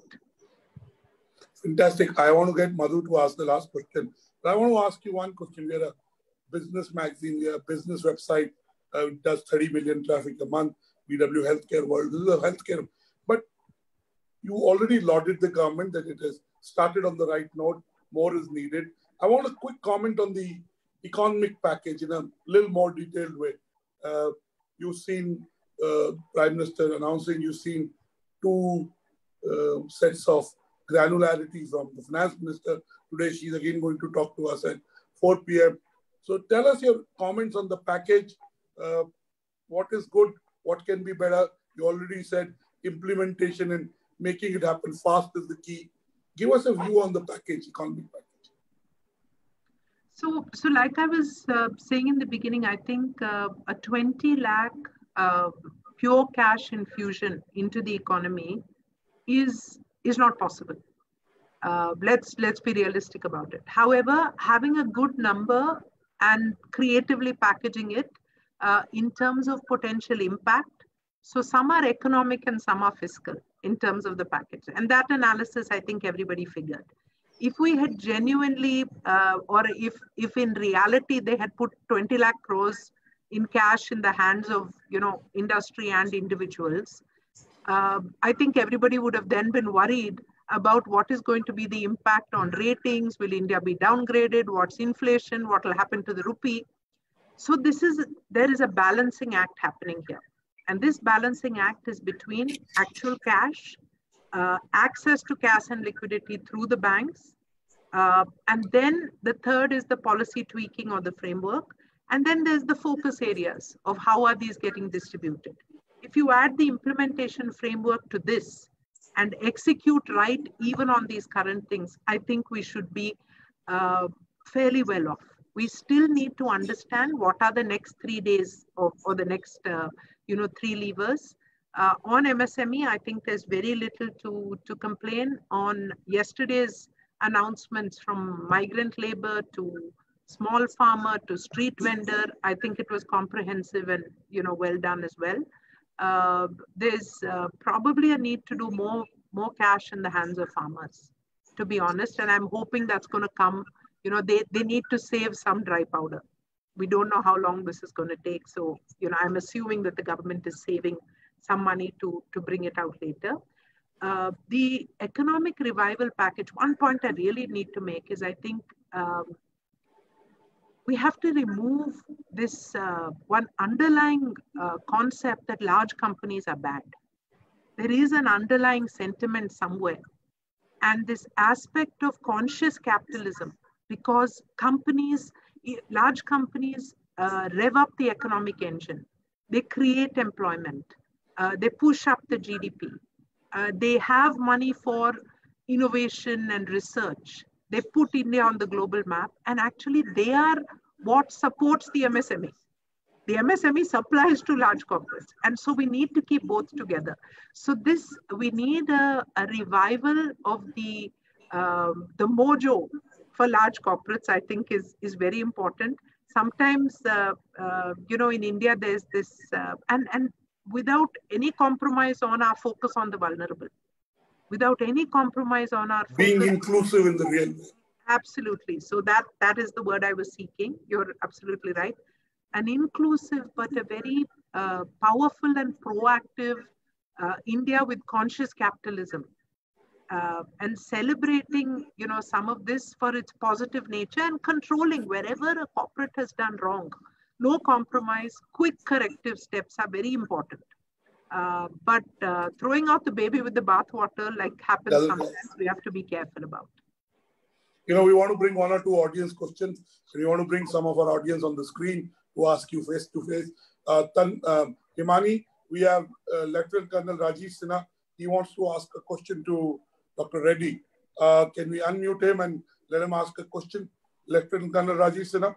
Fantastic. I want to get Madhu to ask the last question, but I want to ask you one question. We are a business magazine, we are a business website, does 30 million traffic a month, BW Healthcare World, this is a healthcare, but you already lauded the government that it has started on the right note, more is needed. I want a quick comment on the economic package in a little more detailed way. You've seen Prime Minister announcing, you've seen two sets of granularity from the Finance Minister. Today, she's again going to talk to us at 4 p.m. So tell us your comments on the package. What is good? What can be better? You already said implementation and making it happen fast is the key. Give us a view on the package, economic package. So like I was saying in the beginning, I think a 20 lakh pure cash infusion into the economy is not possible. Let's be realistic about it. However, having a good number and creatively packaging it in terms of potential impact. So some are economic and some are fiscal in terms of the package. And that analysis, I think everybody figured. If we had genuinely, or if in reality they had put 20 lakh crores in cash in the hands of, industry and individuals, I think everybody would have then been worried about what is going to be the impact on ratings. Will India be downgraded? What's inflation? What will happen to the rupee? So there is a balancing act happening here. And this balancing act is between actual cash, access to cash and liquidity through the banks. And then the third is the policy tweaking or the framework. And then there's the focus areas of how are these getting distributed. If you add the implementation framework to this and execute right even on these current things, I think we should be fairly well off. We still need to understand what are the next 3 days or the next 3 levers. On MSME, I think there's very little to complain. On yesterday's announcements from migrant labor to small farmer to street vendor, I think it was comprehensive and well done as well. There's probably a need to do more cash in the hands of farmers, to be honest, and I'm hoping that's going to come. They need to save some dry powder. We don't know how long this is going to take. So, I'm assuming that the government is saving some money to bring it out later. The economic revival package, one point I really need to make is I think we have to remove this one underlying concept that large companies are bad. There is an underlying sentiment somewhere. And this aspect of conscious capitalism, because large companies rev up the economic engine. They create employment. They push up the GDP. They have money for innovation and research. They put India on the global map, and actually they are what supports the MSME. The MSME supplies to large corporates. And so we need to keep both together. So we need a revival of the mojo for large corporates, I think is very important. Sometimes, in India, there's this, and without any compromise on our focus on the vulnerable, without any compromise on our focus. Being inclusive in the real way. Absolutely. So that is the word I was seeking. You're absolutely right. An inclusive, but a very powerful and proactive India with conscious capitalism. And celebrating, some of this for its positive nature and controlling wherever a corporate has done wrong. No compromise, quick corrective steps are very important. But throwing out the baby with the bathwater, like happens sometimes, we have to be careful about. We want to bring one or two audience questions. So we want to bring some of our audience on the screen to ask you face to face. Himani, we have Lieutenant Colonel Rajiv Sinha. He wants to ask a question to Dr. Reddy. Can we unmute him and let him ask a question? Lieutenant Colonel Rajiv Sinha.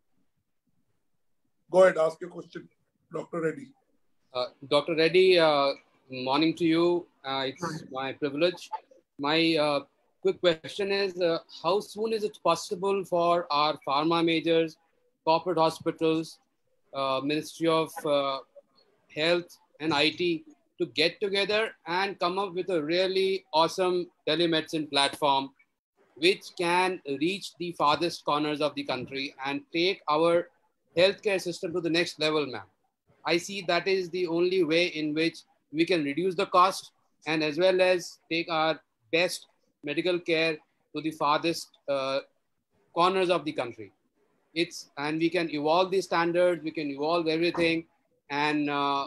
Go ahead, ask your question, Dr. Reddy. Dr. Reddy, morning to you. It's my privilege. My quick question is, how soon is it possible for our pharma majors, corporate hospitals, Ministry of Health and IT to get together and come up with a really awesome telemedicine platform which can reach the farthest corners of the country and take our healthcare system to the next level, ma'am? I see that is the only way in which we can reduce the cost and as well as take our best medical care to the farthest corners of the country. and we can evolve these standards, we can evolve everything, and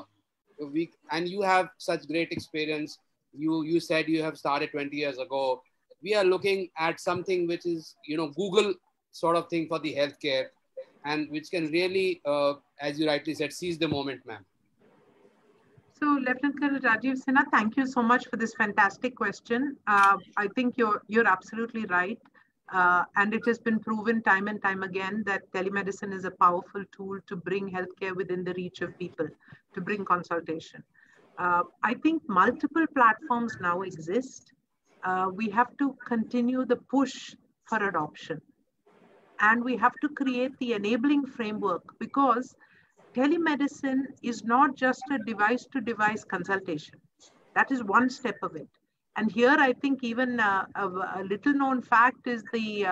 you have such great experience. You said you have started 20 years ago. We are looking at something which is, Google sort of thing for the healthcare, and which can really, as you rightly said, seize the moment, ma'am. So, Lieutenant Colonel Rajiv Sinha, thank you so much for this fantastic question. I think you're absolutely right. And it has been proven time and time again that telemedicine is a powerful tool to bring healthcare within the reach of people, to bring consultation. I think multiple platforms now exist. We have to continue the push for adoption. And we have to create the enabling framework, because telemedicine is not just a device-to-device consultation. That is one step of it. And here, I think even a little-known fact is the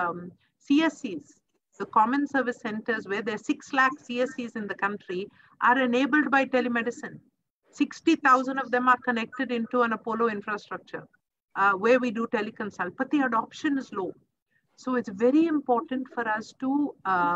CSCs, the Common Service Centers, where there are 6 lakh CSCs in the country, are enabled by telemedicine. 60,000 of them are connected into an Apollo infrastructure, where we do teleconsult, but the adoption is low. So it's very important for us to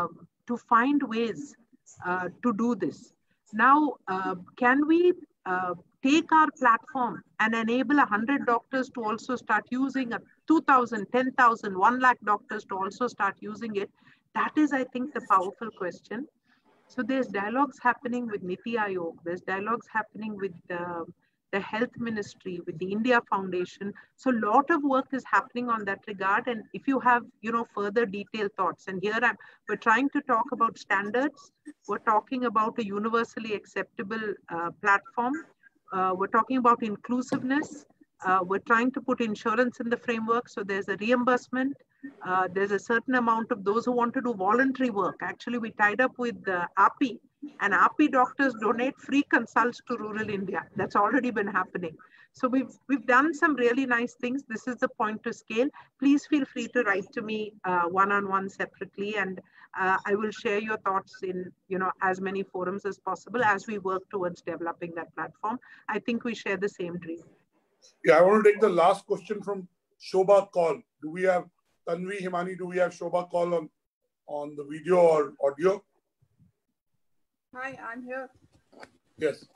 find ways to do this. Now, can we take our platform and enable 100 doctors to also start using, 2,000, 10,000, 1 lakh doctors to also start using it? That is, I think, the powerful question. So there's dialogues happening with Niti Aayog, there's dialogues happening with the Health Ministry, with the India Foundation. So a lot of work is happening on that regard. And if you have, further detailed thoughts, and here we're trying to talk about standards. We're talking about a universally acceptable platform. We're talking about inclusiveness. We're trying to put insurance in the framework. So there's a reimbursement. There's a certain amount of those who want to do voluntary work. Actually, we tied up with API, and API doctors donate free consults to rural India. That's already been happening. So we've done some really nice things. This is the point to scale. Please feel free to write to me one-on-one separately, and I will share your thoughts in as many forums as possible as we work towards developing that platform. I think we share the same dream. Yeah, I want to take the last question from Shobha Call. Do we have Tanvi, Himani? Do we have Shobha Call on the video or audio? Hi, I'm here. Yes.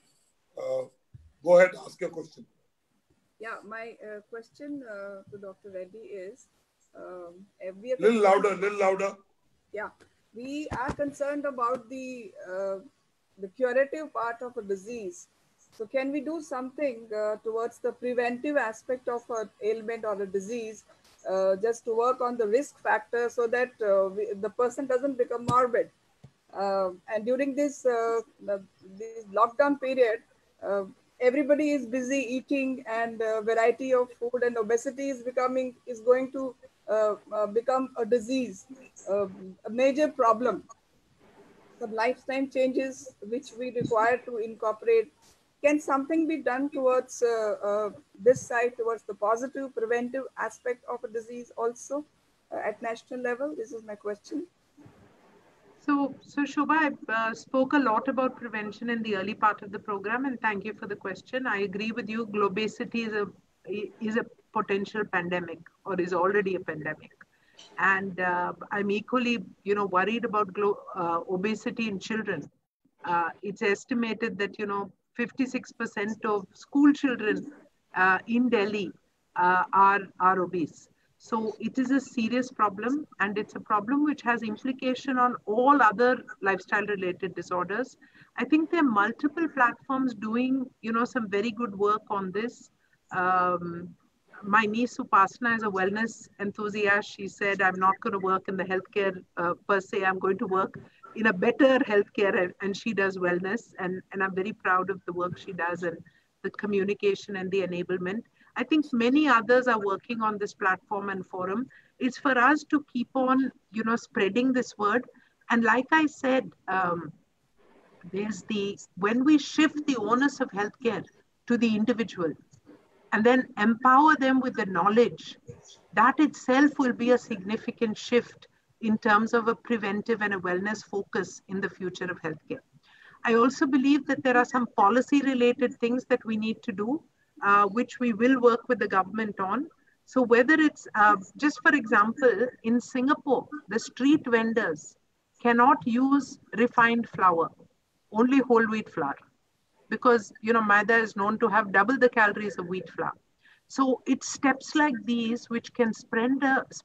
Go ahead, ask your question. Yeah, my question to Dr. Reddy is... Little louder. Yeah, we are concerned about the curative part of a disease. So can we do something towards the preventive aspect of an ailment or a disease, just to work on the risk factor so that the person doesn't become morbid? And during this lockdown period, everybody is busy eating, and variety of food, and obesity is going to become a disease, a major problem. Some lifestyle changes which we require to incorporate. Can something be done towards this side, towards the positive preventive aspect of a disease also at national level? This is my question. So Shobha, I spoke a lot about prevention in the early part of the program, and thank you for the question. I agree with you. Globacity is a potential pandemic, or is already a pandemic, and I'm equally, worried about obesity in children. It's estimated that 56% of school children in Delhi are obese. So it is a serious problem, and it's a problem which has implication on all other lifestyle-related disorders. I think there are multiple platforms doing, some very good work on this. My niece Upasana is a wellness enthusiast. She said, I'm not going to work in the healthcare per se. I'm going to work in a better healthcare, and she does wellness. And I'm very proud of the work she does, and the communication and the enablement. I think many others are working on this platform and forum. It's for us to keep on, spreading this word. And like I said, when we shift the onus of healthcare to the individual and then empower them with the knowledge, that itself will be a significant shift in terms of a preventive and a wellness focus in the future of healthcare. I also believe that there are some policy-related things that we need to do, which we will work with the government on. So whether it's, just for example, in Singapore, the street vendors cannot use refined flour, only whole wheat flour, because maida is known to have double the calories of wheat flour. So it's steps like these which can spread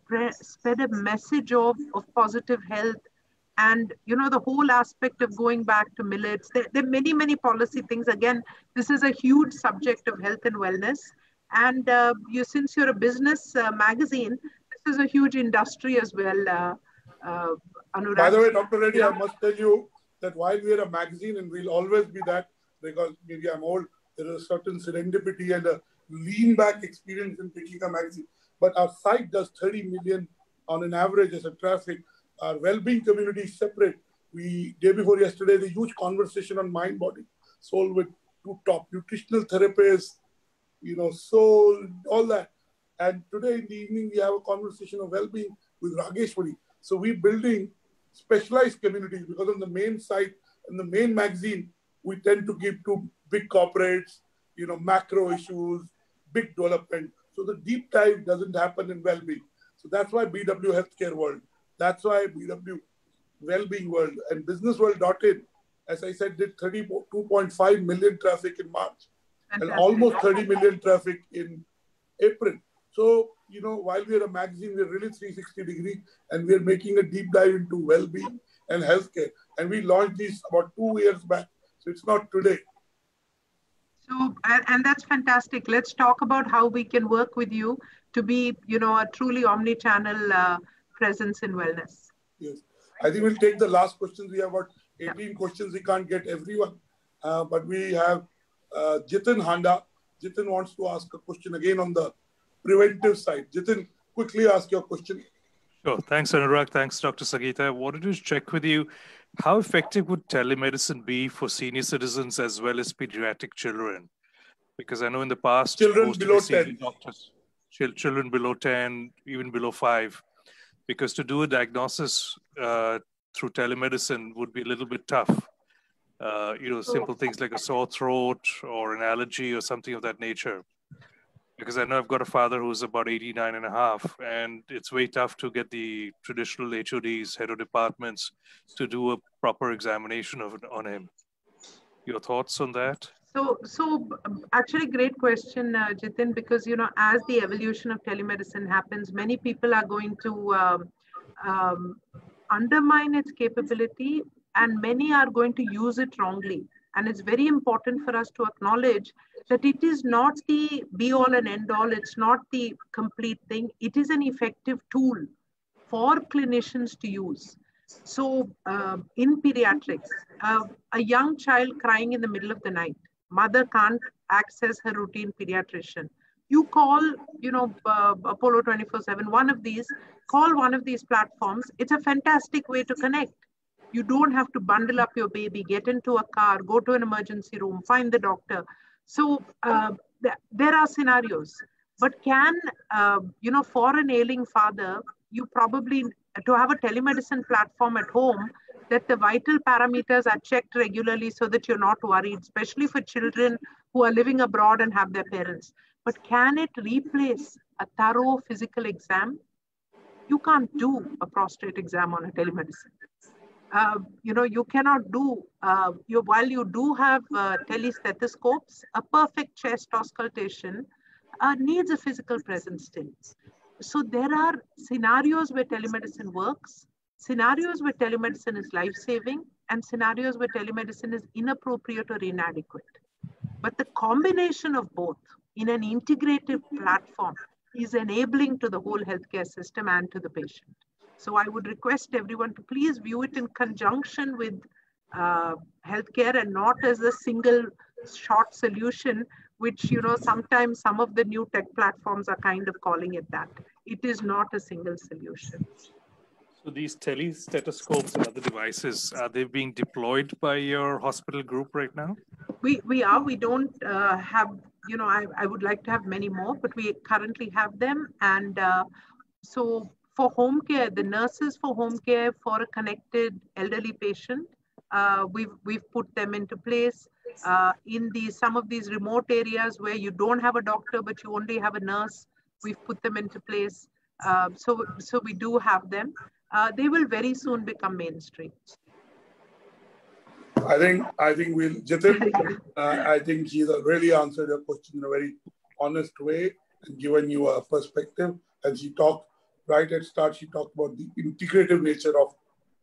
a message of positive health, and the whole aspect of going back to millets. There are many policy things. Again, this is a huge subject of health and wellness, and since you're a business magazine, this is a huge industry as well. Anurag. By the way, Dr. Reddy, I must tell you that while we are a magazine, and we'll always be that, because maybe I'm old, there is a certain serendipity and a lean back experience in picking a magazine. But our site does 30 million on an average as a traffic. Our well-being community is separate. Day before yesterday, the huge conversation on mind, body, soul with 2 top nutritional therapists, soul, all that. And today in the evening, we have a conversation of well-being with Rageshwari. So we're building specialized communities, because on the main site and the main magazine, we tend to give to big corporates, macro issues, big development. So the deep dive doesn't happen in well-being. So that's why BW Healthcare World. That's why BW Wellbeing World and BusinessWorld.in, as I said, did 32.5 million traffic in March. Fantastic. And almost 30 million traffic in April. So, while we are a magazine, we're really 360 degree, and we're making a deep dive into well-being and healthcare. And we launched these about 2 years back. So it's not today. So, and that's fantastic. Let's talk about how we can work with you to be, a truly omni-channel presence in wellness. Yes. I think we'll take the last questions. We have about 18 questions. We can't get everyone. But we have Jitin Handa. Jitin wants to ask a question again on the preventive side. Jitin, quickly ask your question. Sure. Thanks, Anurag. Thanks, Dr. Sangeeta. I wanted to check with you, how effective would telemedicine be for senior citizens as well as pediatric children? Because I know in the past, children below 10. Children below 10, even below 5. Because to do a diagnosis through telemedicine would be a little bit tough. Simple things like a sore throat or an allergy or something of that nature. Because I know I've got a father who's about 89 and a half, and it's very tough to get the traditional HODs, head of departments, to do a proper examination on him. Your thoughts on that? So actually, great question, Jitin, because, as the evolution of telemedicine happens, many people are going to undermine its capability, and many are going to use it wrongly. And it's very important for us to acknowledge that it is not the be-all and end-all. It's not the complete thing. It is an effective tool for clinicians to use. So in pediatrics, a young child crying in the middle of the night, mother can't access her routine pediatrician. You call, Apollo 24/7, call one of these platforms. It's a fantastic way to connect. You don't have to bundle up your baby, get into a car, go to an emergency room, find the doctor. So there are scenarios. But can, for an ailing father, you probably, to have a telemedicine platform at home, that the vital parameters are checked regularly so that you're not worried, especially for children who are living abroad and have their parents. But can it replace a thorough physical exam? You can't do a prostate exam on a telemedicine. You cannot do, while you do have telestethoscopes, a perfect chest auscultation needs a physical presence still. So there are scenarios where telemedicine works, scenarios where telemedicine is life-saving, and scenarios where telemedicine is inappropriate or inadequate. But the combination of both in an integrated platform is enabling to the whole healthcare system and to the patient. So I would request everyone to please view it in conjunction with healthcare and not as a single short solution, which, sometimes some of the new tech platforms are kind of calling it that. It is not a single solution. So these telestethoscopes and other devices, are they being deployed by your hospital group right now? We are. We don't have, I would like to have many more, but we currently have them. And so for home care, the nurses for home care for a connected elderly patient, we've put them into place. In some of these remote areas where you don't have a doctor, but you only have a nurse, we've put them into place. So we do have them. they will very soon become mainstream. I think we'll, Jitin, I think she's really answered your question in a very honest way and given you a perspective. And she talked right at start, she talked about the integrative nature of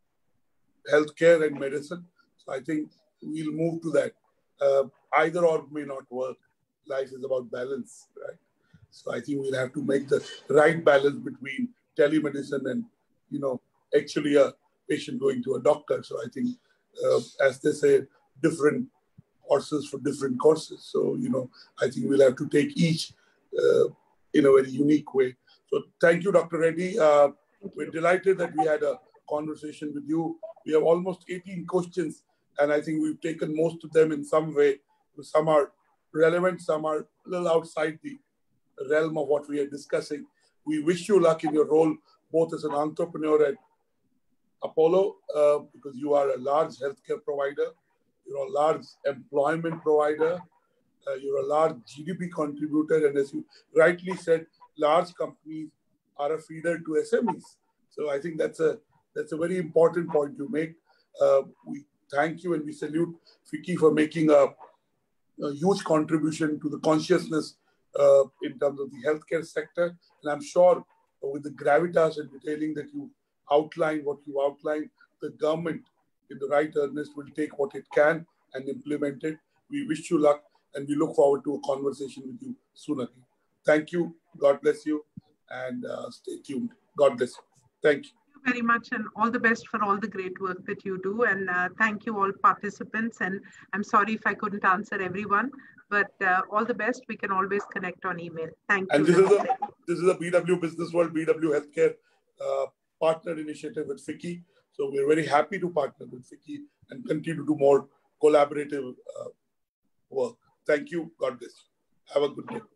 healthcare and medicine. So I think we'll move to that. Either or may not work. Life is about balance, right? So I think we'll have to make the right balance between telemedicine and, actually a patient going to a doctor. So I think, as they say, different horses for different courses. So, I think we'll have to take each in a very unique way. So thank you, Dr. Reddy. We're delighted that we had a conversation with you. We have almost 18 questions, and I think we've taken most of them in some way. Some are relevant, some are a little outside the realm of what we are discussing. We wish you luck in your role, both as an entrepreneur at Apollo, because you are a large healthcare provider, you're a large employment provider, you're a large GDP contributor, and as you rightly said, large companies are a feeder to SMEs. So I think that's a very important point to make. We thank you and we salute FICCI for making a huge contribution to the consciousness in terms of the healthcare sector. And I'm sure with the gravitas and detailing that you outlined, the government in the right earnest will take what it can and implement it. We wish you luck and we look forward to a conversation with you soon again. Thank you. God bless you and stay tuned. God bless you. Thank you. Thank you very much and all the best for all the great work that you do. And thank you all participants. And I'm sorry if I couldn't answer everyone, but all the best. We can always connect on email. Thank you. And this is a BW Business World, BW Healthcare partner initiative with FICCI. So we're very happy to partner with FICCI and continue to do more collaborative work. Thank you. God bless you. Have a good day.